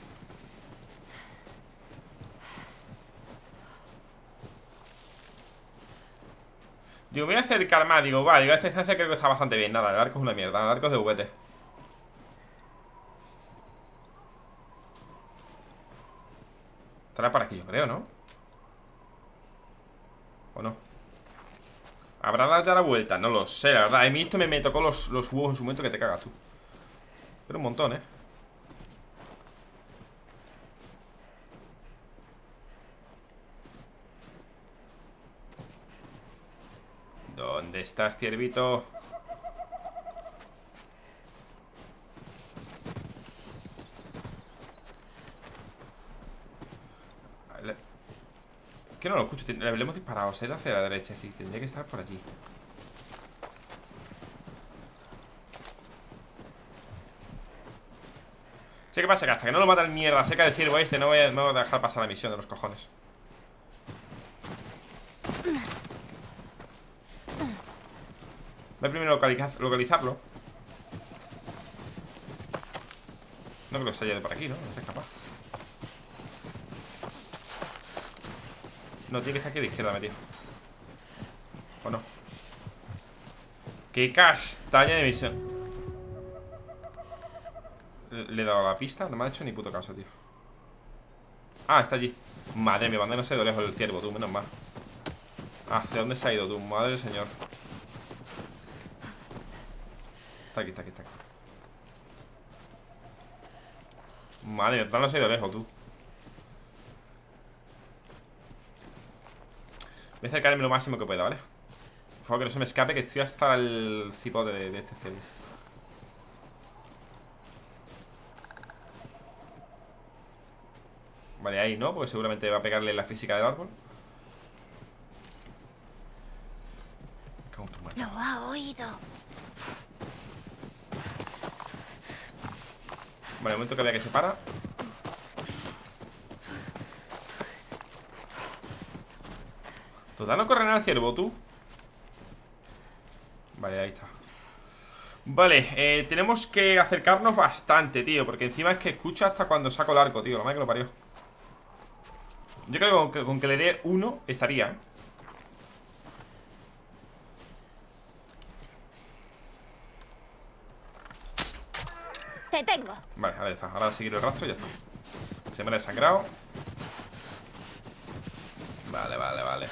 Digo, voy a acercar más. Digo, vale, digo, esta distancia creo que está bastante bien. Nada, el arco es una mierda. El arco es de VT. Estará por aquí, yo creo, ¿no? ¿O no? ¿Habrá dado ya la vuelta? No lo sé, la verdad. A mí esto me tocó los huevos en su momento que te cagas tú. Pero un montón, ¿Dónde estás, ciervito? Vale. no lo escucho. Le hemos disparado. Se ha ido hacia la derecha. Es decir, tendría que estar por allí. ¿Sí qué pasa? Que hasta que no lo mata el mierda seca del ciervo este, no voy a dejar pasar la misión de los cojones. Voy a primero localizarlo. No creo que se haya de por aquí, ¿no? No se escapa. No, tiene que estar aquí a la izquierda metido. ¿O no? ¡Qué castaña de misión! Le he dado la pista, no me ha hecho ni puto caso, tío. Ah, está allí. Madre mía, cuando no se ha ido lejos el ciervo, tú, menos mal. ¿Hacia dónde se ha ido tú? Madre del señor. Está aquí, está aquí, está aquí. Madre mía, no se ha ido lejos, tú. Voy a acercarme lo máximo que pueda, ¿vale? Por favor, que no se me escape, que estoy hasta el cipote de este ciervo. Vale, ahí no, porque seguramente va a pegarle la física del árbol. Lo ha oído. Vale, el momento que vea que se para. Total, no corre nada el ciervo, tú. Vale, ahí está. Vale, tenemos que acercarnos bastante, tío. Porque encima es que escucho hasta cuando saco el arco, tío. La madre que lo parió. Yo creo que con que le dé uno estaría, ¿eh? Te tengo. Vale, ahora ya está. Ahora a seguir el rastro y ya está. Se me ha desangrado. Vale, vale, vale.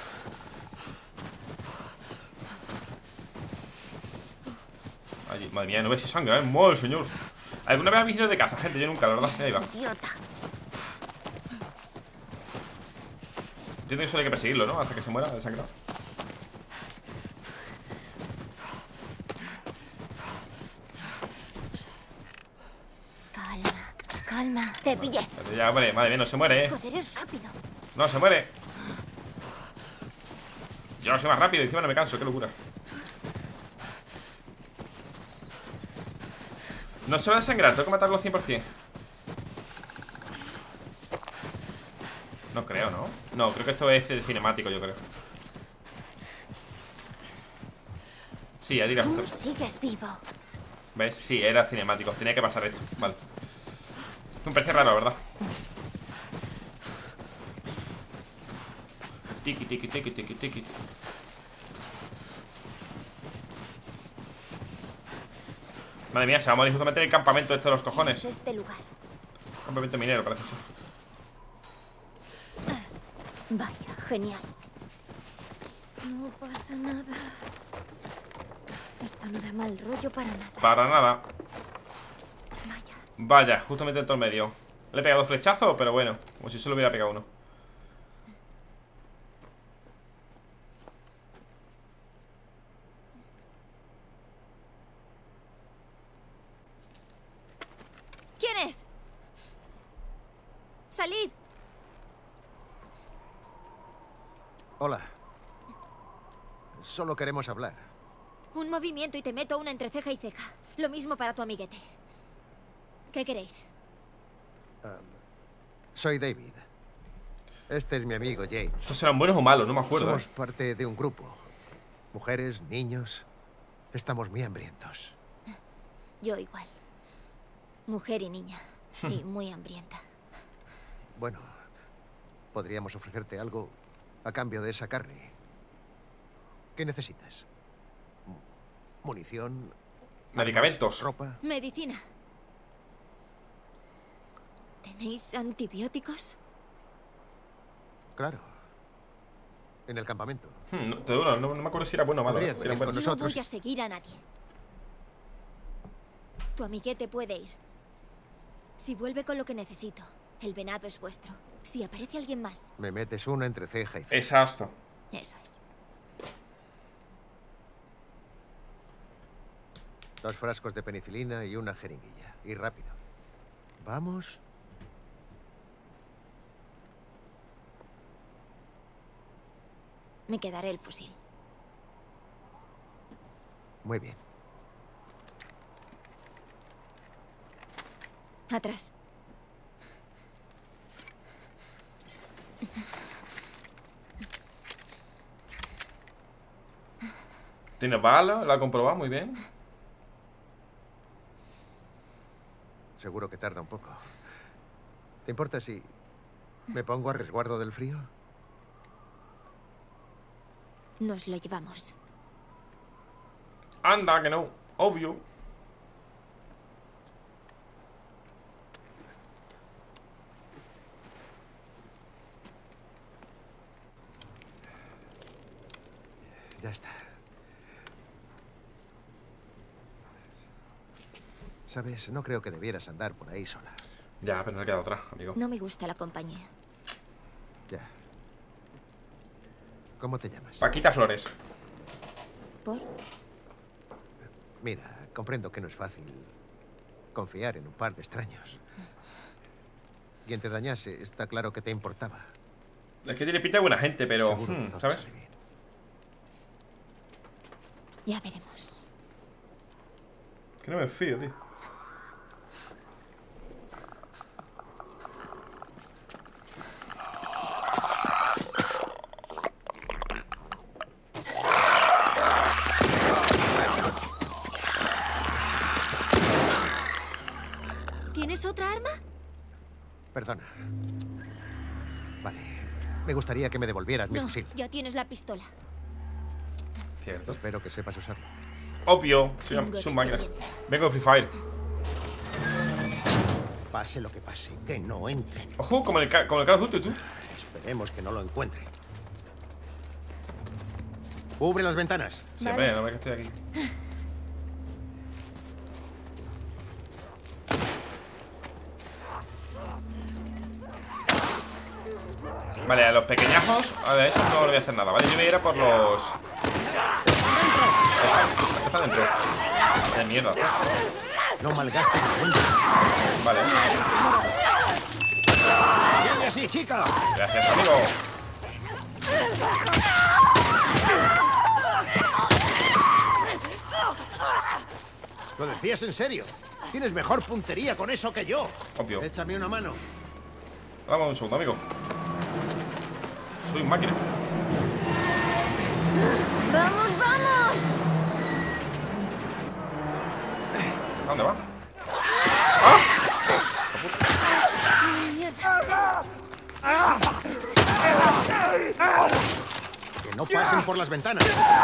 Allí, madre mía, no ves si sangra, ¿eh? ¡Madre señor! ¿Alguna vez habéis ido de caza, gente? Yo nunca, la verdad. Ahí va. Idiota. Entiendo que eso hay que perseguirlo, ¿no? Hasta que se muera desangrado. Calma, calma. Te pillé. Pero ya, vale, madre mía, no se muere, ¿eh? Joder, es rápido. No, se muere. Yo soy más rápido y encima no me canso, qué locura. No se va a desangrar, tengo que matarlo 100%. No creo, ¿no? No, creo que esto es de cinemático, yo creo. Sí, ahí dirás. Tú sigues vivo. ¿Ves? Sí, era cinemático, tenía que pasar esto, vale. Me parece raro, ¿verdad? Tiki, tiki, tiki, tiki, tiki. Madre mía, se va a morir justamente el campamento este de los cojones. Es este lugar. Campamento minero, parece ser. Vaya, genial. No pasa nada. Esto no da mal rollo para nada. Para nada. Vaya. Vaya, justamente en todo el medio. Le he pegado flechazo, pero bueno, como si solo hubiera pegado uno. ¿Quién es? ¡Salid! Hola. Solo queremos hablar. Un movimiento y te meto una entre ceja y ceja. Lo mismo para tu amiguete. ¿Qué queréis? Soy David. Este es mi amigo James. ¿Estos serán buenos o malos? No me acuerdo. Somos parte de un grupo. Mujeres, niños. Estamos muy hambrientos. Yo igual. Mujer y niña. Y muy hambrienta. Bueno, podríamos ofrecerte algo a cambio de esa carne. ¿Qué necesitas? ¿Munición? Medicamentos. ¿Ropa? Medicina. ¿Tenéis antibióticos? Claro. En el campamento. No me acuerdo si era bueno o malo. Podrías Si venir eran buenos. con nosotros. No voy a seguir a nadie. Tu amiguete puede ir. Si vuelve con lo que necesito, el venado es vuestro. Si aparece alguien más, Me metes una entre ceja y ceja. Exacto. eso es. 2 frascos de penicilina y una jeringuilla. Y rápido. Vamos. Me quedaré el fusil. Muy bien. Atrás. Tiene bala, la ha comprobado muy bien. Seguro que tarda un poco. ¿Te importa si me pongo a resguardo del frío? Nos lo llevamos. Anda, que no. Obvio. Ya está. Sabes, no creo que debieras andar por ahí sola. Ya, pero no he quedado atrás, amigo. No me gusta la compañía. Ya. ¿Cómo te llamas? Paquita Flores. ¿Por? Mira, comprendo que no es fácil confiar en un par de extraños. Quien te dañase, está claro que te importaba. Es que tiene pinta de buena gente, pero... Seguro que todo ¿sabes? sale bien. Ya veremos. Que no me fío, tío. ¿Tienes otra arma? Perdona. Vale. Me gustaría que me devolvieras mi No, fusil. ya tienes la pistola. Cierto. Espero que sepas usarlo. Obvio. Tengo Soy un máquina. experiencia. Vengo de Free Fire. Pase lo que pase, que no entren. Ojo, como el Call of Duty, tú. Esperemos que no lo encuentre. Cubre las ventanas. Siempre, Vale. no ve que estoy aquí. Vale, a los pequeñajos, a ver, eso no le voy a hacer nada, ¿vale? Yo voy a ir a por los... ¿Qué está dentro? De mierda. No malgastes la punta. Vale, ¡Sigue así, chica! gracias, amigo. ¿Lo decías en serio? Tienes mejor puntería con eso que yo. Obvio. Échame una mano. Vamos un segundo, amigo. Soy un máquina. ¡Vamos, vamos! ¿A dónde va? Que no pasen por las ventanas.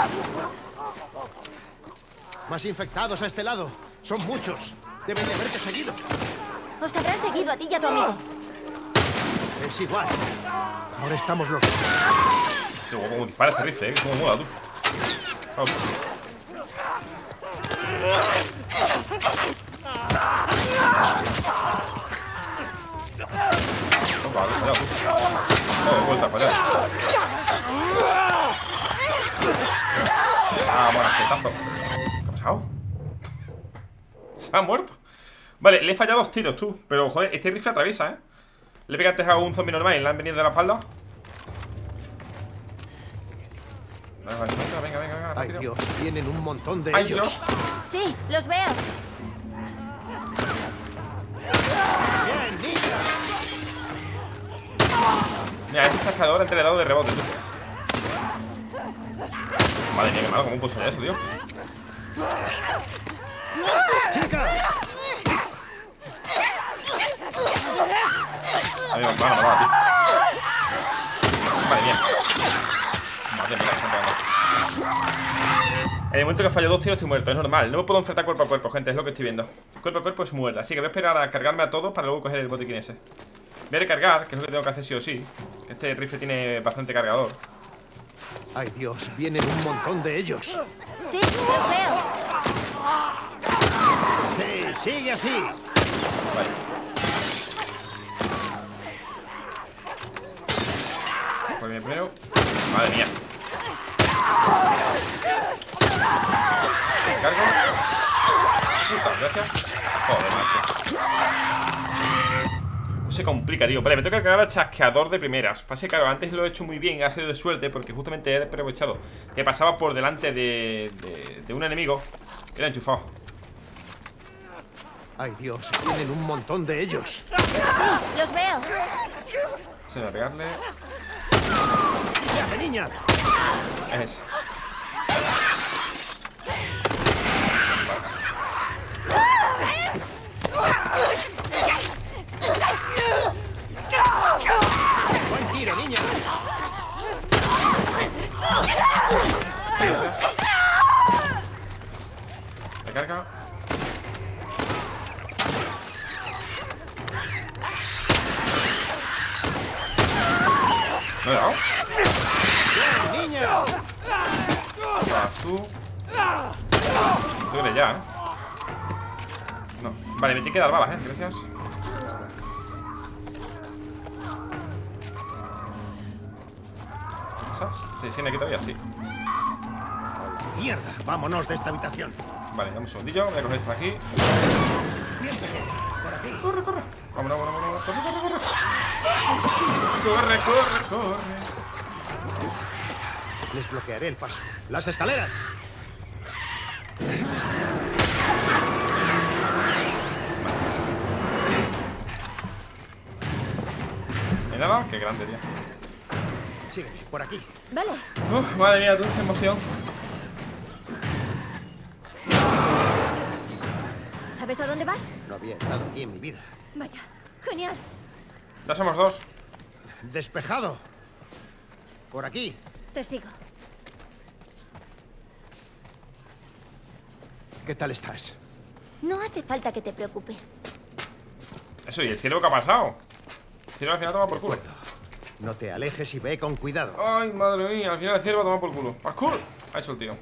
Más infectados a este lado. Son muchos. Deben de haberte seguido. Os habrán seguido a ti y a tu amigo. Es igual. Ahora estamos los dos. Tío, como dispara este rifle, como mola, tú. Vamos. Vale, cuidado, tú. Oh, vuelta para allá. Ah, moracetazo. ¿Qué ha pasado? Se ha muerto. Vale, le he fallado 2 tiros, tú. Pero, joder, este rifle atraviesa, ¿eh? Le pega antes a un zombie normal y le han venido de la espalda. Venga, venga, Ay, rápido. Dios, tienen un montón de Ay, ellos. Dios. Sí, los veo. Bien, niña. Mira, este chascador entre le he dado de rebote, tú. Madre mía, qué malo, ¿cómo puedo fallar eso, tío? ¡Chica! Amigo, tío. Madre mía. Madre mía, está pegando. En el momento que fallo 2 tiros estoy muerto, es normal. No me puedo enfrentar cuerpo a cuerpo, gente, es lo que estoy viendo. Cuerpo a cuerpo es muerta, así que voy a esperar a cargarme a todos para luego coger el botiquín ese. Voy a recargar, que es lo que tengo que hacer sí o sí. Este rifle tiene bastante cargador. Ay, Dios, vienen un montón de ellos. Sí, los veo. Sí, sigue así. Vale. Por bien primero. Madre mía. Cargo. Puta, gracias. Joder, macho. se complica, tío. Vale, me toca cargar al chasqueador de primeras. Pasa que, claro, antes lo he hecho muy bien. Ha sido de suerte porque justamente he aprovechado que pasaba por delante de un enemigo. Y lo he enchufado. Ay, Dios, tienen un montón de ellos. Sí, los veo. Se me va a pegarle. ¡Fíjate, niña! Es ese. ¡Buen tiro, niña! Recarga. ¿No le he dado? ¡Bien, niña! Vas tú. Tú eres ya, No. Vale, me tiene que dar balas, gracias. ¿Sabes? Sí, sí, me quito ya, sí. ¡Mierda! Vámonos de esta habitación. Vale, dame un segundillo, voy a coger esto de aquí. Corre, corre. Vámonos, vámonos, vámonos. Corre, corre, corre. Corre, corre, corre. Les bloquearé el paso. ¡Las escaleras! ¿Me daba? Qué grande, tío. Sígueme, por aquí. Vale. Uf, madre mía, tú, qué emoción. ¿Sabes a dónde vas? No había estado aquí en mi vida. Vaya. Genial. Ya somos dos. ¡Despejado! Por aquí. Te sigo. ¿Qué tal estás? No hace falta que te preocupes. Eso, ¿y el cielo qué ha pasado? El cielo al final toma por culo. No te alejes y ve con cuidado. Ay, madre mía, al final el cielo va a tomar por culo. ¡Parkour! Ha hecho el tío.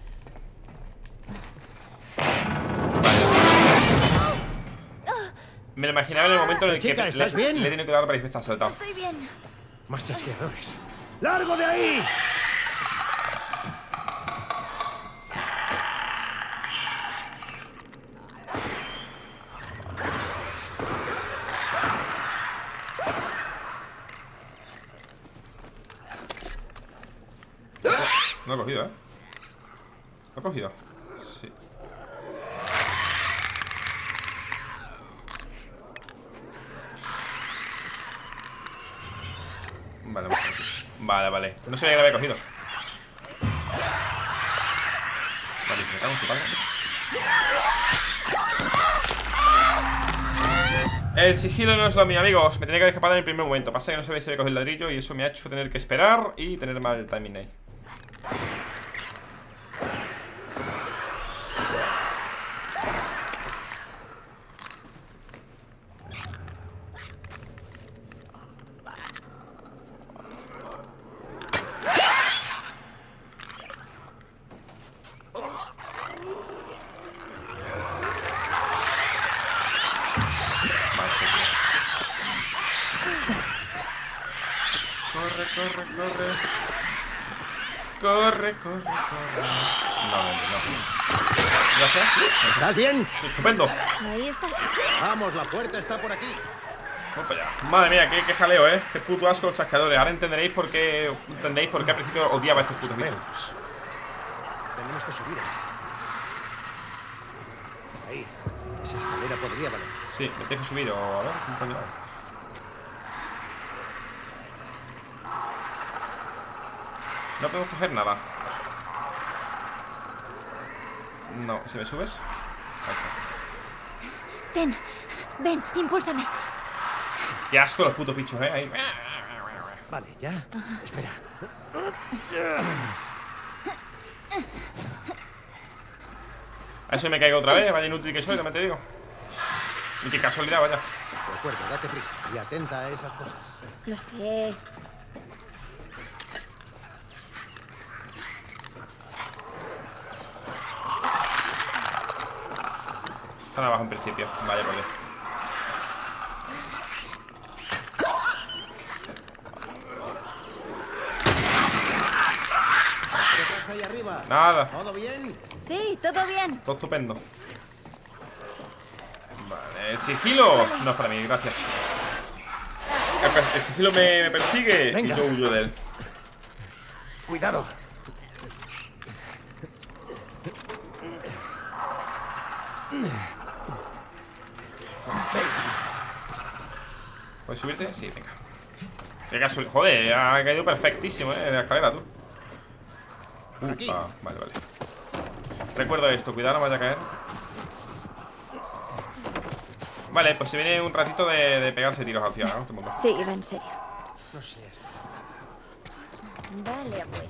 Me lo imaginaba en el momento en el que Chica, ¿estás bien? le tiene que dar varias veces saltado. Estoy bien. Más chasqueadores. ¡Largo de ahí! No lo he cogido, ¿Lo he cogido? Sí. Vale, vale, vale. No sabía que lo había cogido. Vale, me cago en su padre. El sigilo no es lo mío, amigos. Me tenía que haber escapado en el primer momento. Pasa que no sabía si había cogido el ladrillo y eso me ha hecho tener que esperar y tener mal el timing ahí. Corre, corre, corre. Corre, corre, corre. No. ¿Ya sé? ¿Estás bien? Estupendo. Ahí estás. Vamos, la puerta está por aquí. Vamos para allá. Madre mía, qué jaleo, Qué puto asco los chasqueadores. Ahora entenderéis por qué al principio odiaba a estos putos bichos. Tenemos que subir. Ahí. Esa escalera podría valer. Sí, me tienes que subir o a ver, un coño. No podemos coger nada. No, ¿si me subes? Ahí está. Ten. Ven, impúlsame. Qué asco los putos bichos, Ahí. Vale, ya. Espera. A eso me caigo otra vez, vaya inútil que soy, también te digo. Y qué casualidad, vaya. De acuerdo, date prisa y atenta a esas cosas. Lo sé. Están abajo en principio. Vaya por Dios. ¿Qué pasa ahí arriba? Nada. ¿Todo bien? Sí, todo bien. Todo estupendo. Vale, el sigilo. No es para mí, gracias. El sigilo me persigue. Venga. Y yo huyo de él. Cuidado. ¿Puedes subirte? Sí, venga. Joder, ha caído perfectísimo, en la escalera, tú. Aquí. Vale. Recuerdo esto, cuidado, no vaya a caer. Vale, pues se viene un ratito de pegarse tiros al tío, ¿no? Este mundo. Sí, va en serio. No sé. Vale, abuelo.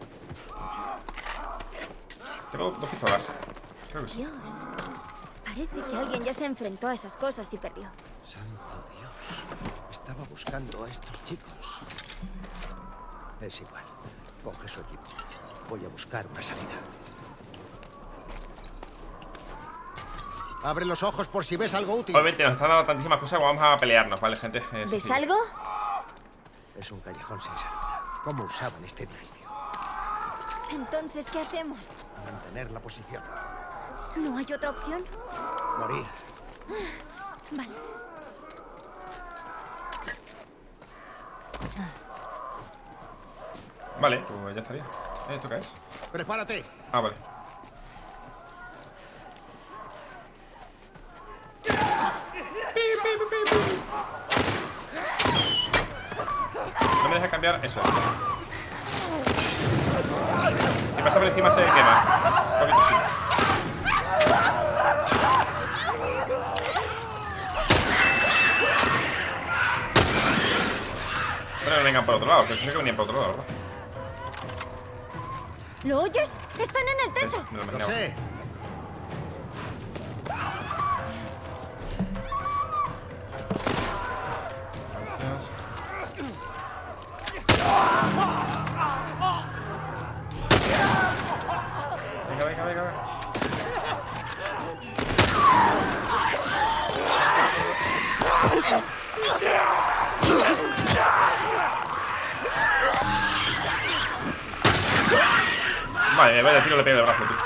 Tengo 2 pistolas. Creo que sí. Dios. Parece que alguien ya se enfrentó a esas cosas y perdió. Santo Dios. Estaba buscando a estos chicos. Es igual. Coge su equipo. Voy a buscar una salida. Abre los ojos por si ves algo útil. Obviamente nos están dando tantísimas cosas que vamos a pelearnos, ¿vale, gente? ¿Ves Sencillo. algo? Es un callejón sin salida. ¿Cómo usaban este edificio? Entonces, ¿qué hacemos? Mantener la posición. ¿No hay otra opción? Morir. Vale. Vale, pues ya estaría. ¿Esto qué es? Prepárate. Ah, vale. No me deja cambiar eso. Si pasa por encima se quema. Un poquito sí. Pero no vengan por otro lado, que creo que venían por otro lado, ¿verdad? ¿Lo oyes? ¡Están en el techo! Me lo Lo imaginaba. sé. Gracias. Venga. Vale, vaya tiro le pega el brazo, tío.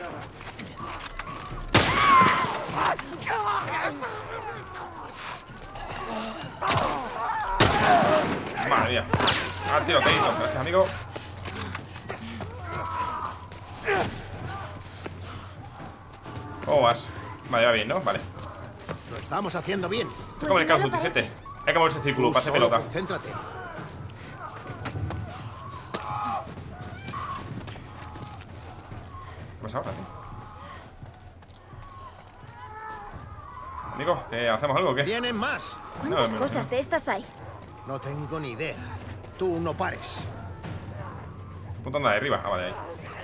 Madre mía. Ah, tiroteito. Gracias, amigo. ¿Cómo vas? Vale, va bien, ¿no? Vale. Lo estamos haciendo bien. Es como en el Call of no Duty, lo parece. gente. Hay que moverse en círculo, Tú pase solo pelota. concéntrate. ¿Qué pasa ahora, tío? Amigo, ¿qué hacemos algo o qué? Vienen más. ¿Cuántas No, cosas de estas hay? No tengo ni idea. Tú no pares. Punto anda de arriba. Ah, vale, ahí.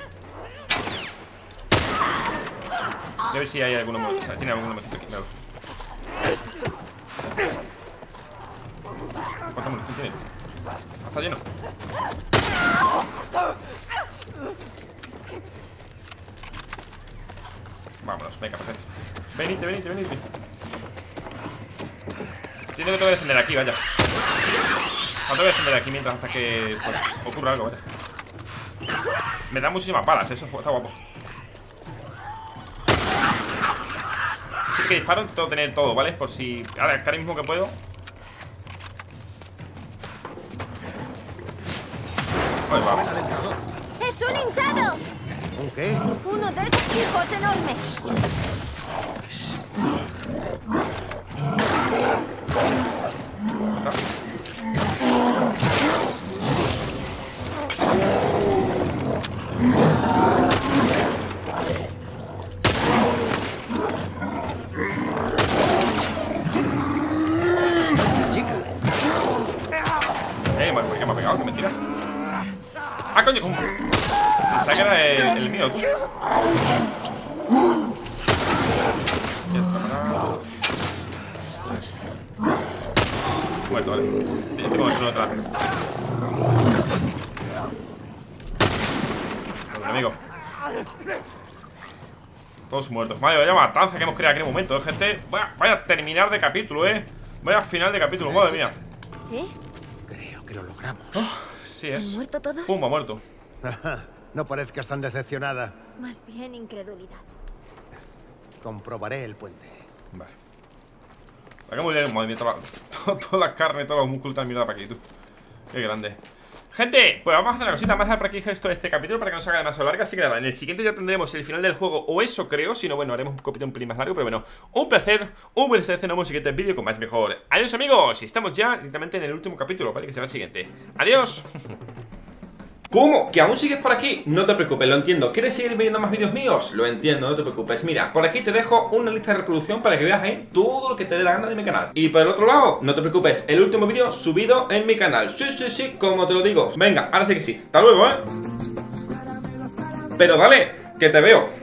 Voy a ver si hay alguno. O sea, tiene algún momento aquí, claro. ¿Cuánta munición tiene? Está lleno. Vámonos, venga, perfecto. Venite. Entiendo que tengo que defender aquí, vaya. No tengo que defender aquí mientras hasta que pues, ocurra algo, vaya. Me dan muchísimas balas, eso está guapo. Sí que disparo, intento tener todo, ¿vale? Por si... Ahora mismo que puedo. Ahí va. ¡Es un hinchado! ¿Un qué? ¡Uno de esos hijos enormes! Chica. Bueno, ¿por qué me ha pegado? ¿Qué mentira? ¡Ah, coño! ¿Cómo? Pensaba que era el mío, tú. Muerto, vale. Yo tengo que hacer otra. Bueno, amigo. Todos muertos. Vaya matanza que hemos creado aquí en un momento, gente. Vaya a terminar de capítulo, Vaya final de capítulo, madre mía. ¿Sí? Creo que lo logramos. Sí es. ¿Han muerto todos? Pumba, muerto. No parezcas tan decepcionada. Más bien incredulidad. Comprobaré el puente. Vale. Acá muy bien el movimiento. Toda la carne, todos los músculos están mirando para aquí, tú. Qué grande. Gente, pues vamos a hacer una cosita. Vamos a dejar por aquí esto de este capítulo para que no se haga demasiado larga. Así que nada, en el siguiente ya tendremos el final del juego, o eso creo. Si no, bueno, haremos un capítulo un pelín más largo. Pero bueno, un placer hacer un nuevo siguiente vídeo con más mejor. Adiós, amigos. Y estamos ya directamente en el último capítulo, ¿vale? Que será el siguiente. Adiós. ¿Cómo? ¿Que aún sigues por aquí? No te preocupes, lo entiendo. ¿Quieres seguir viendo más vídeos míos? Lo entiendo, no te preocupes. Mira, por aquí te dejo una lista de reproducción para que veas ahí todo lo que te dé la gana de mi canal. Y por el otro lado, no te preocupes, el último vídeo subido en mi canal. Sí, sí, sí, como te lo digo. Venga, ahora sí que sí. Hasta luego, ¿eh? Pero dale, que te veo.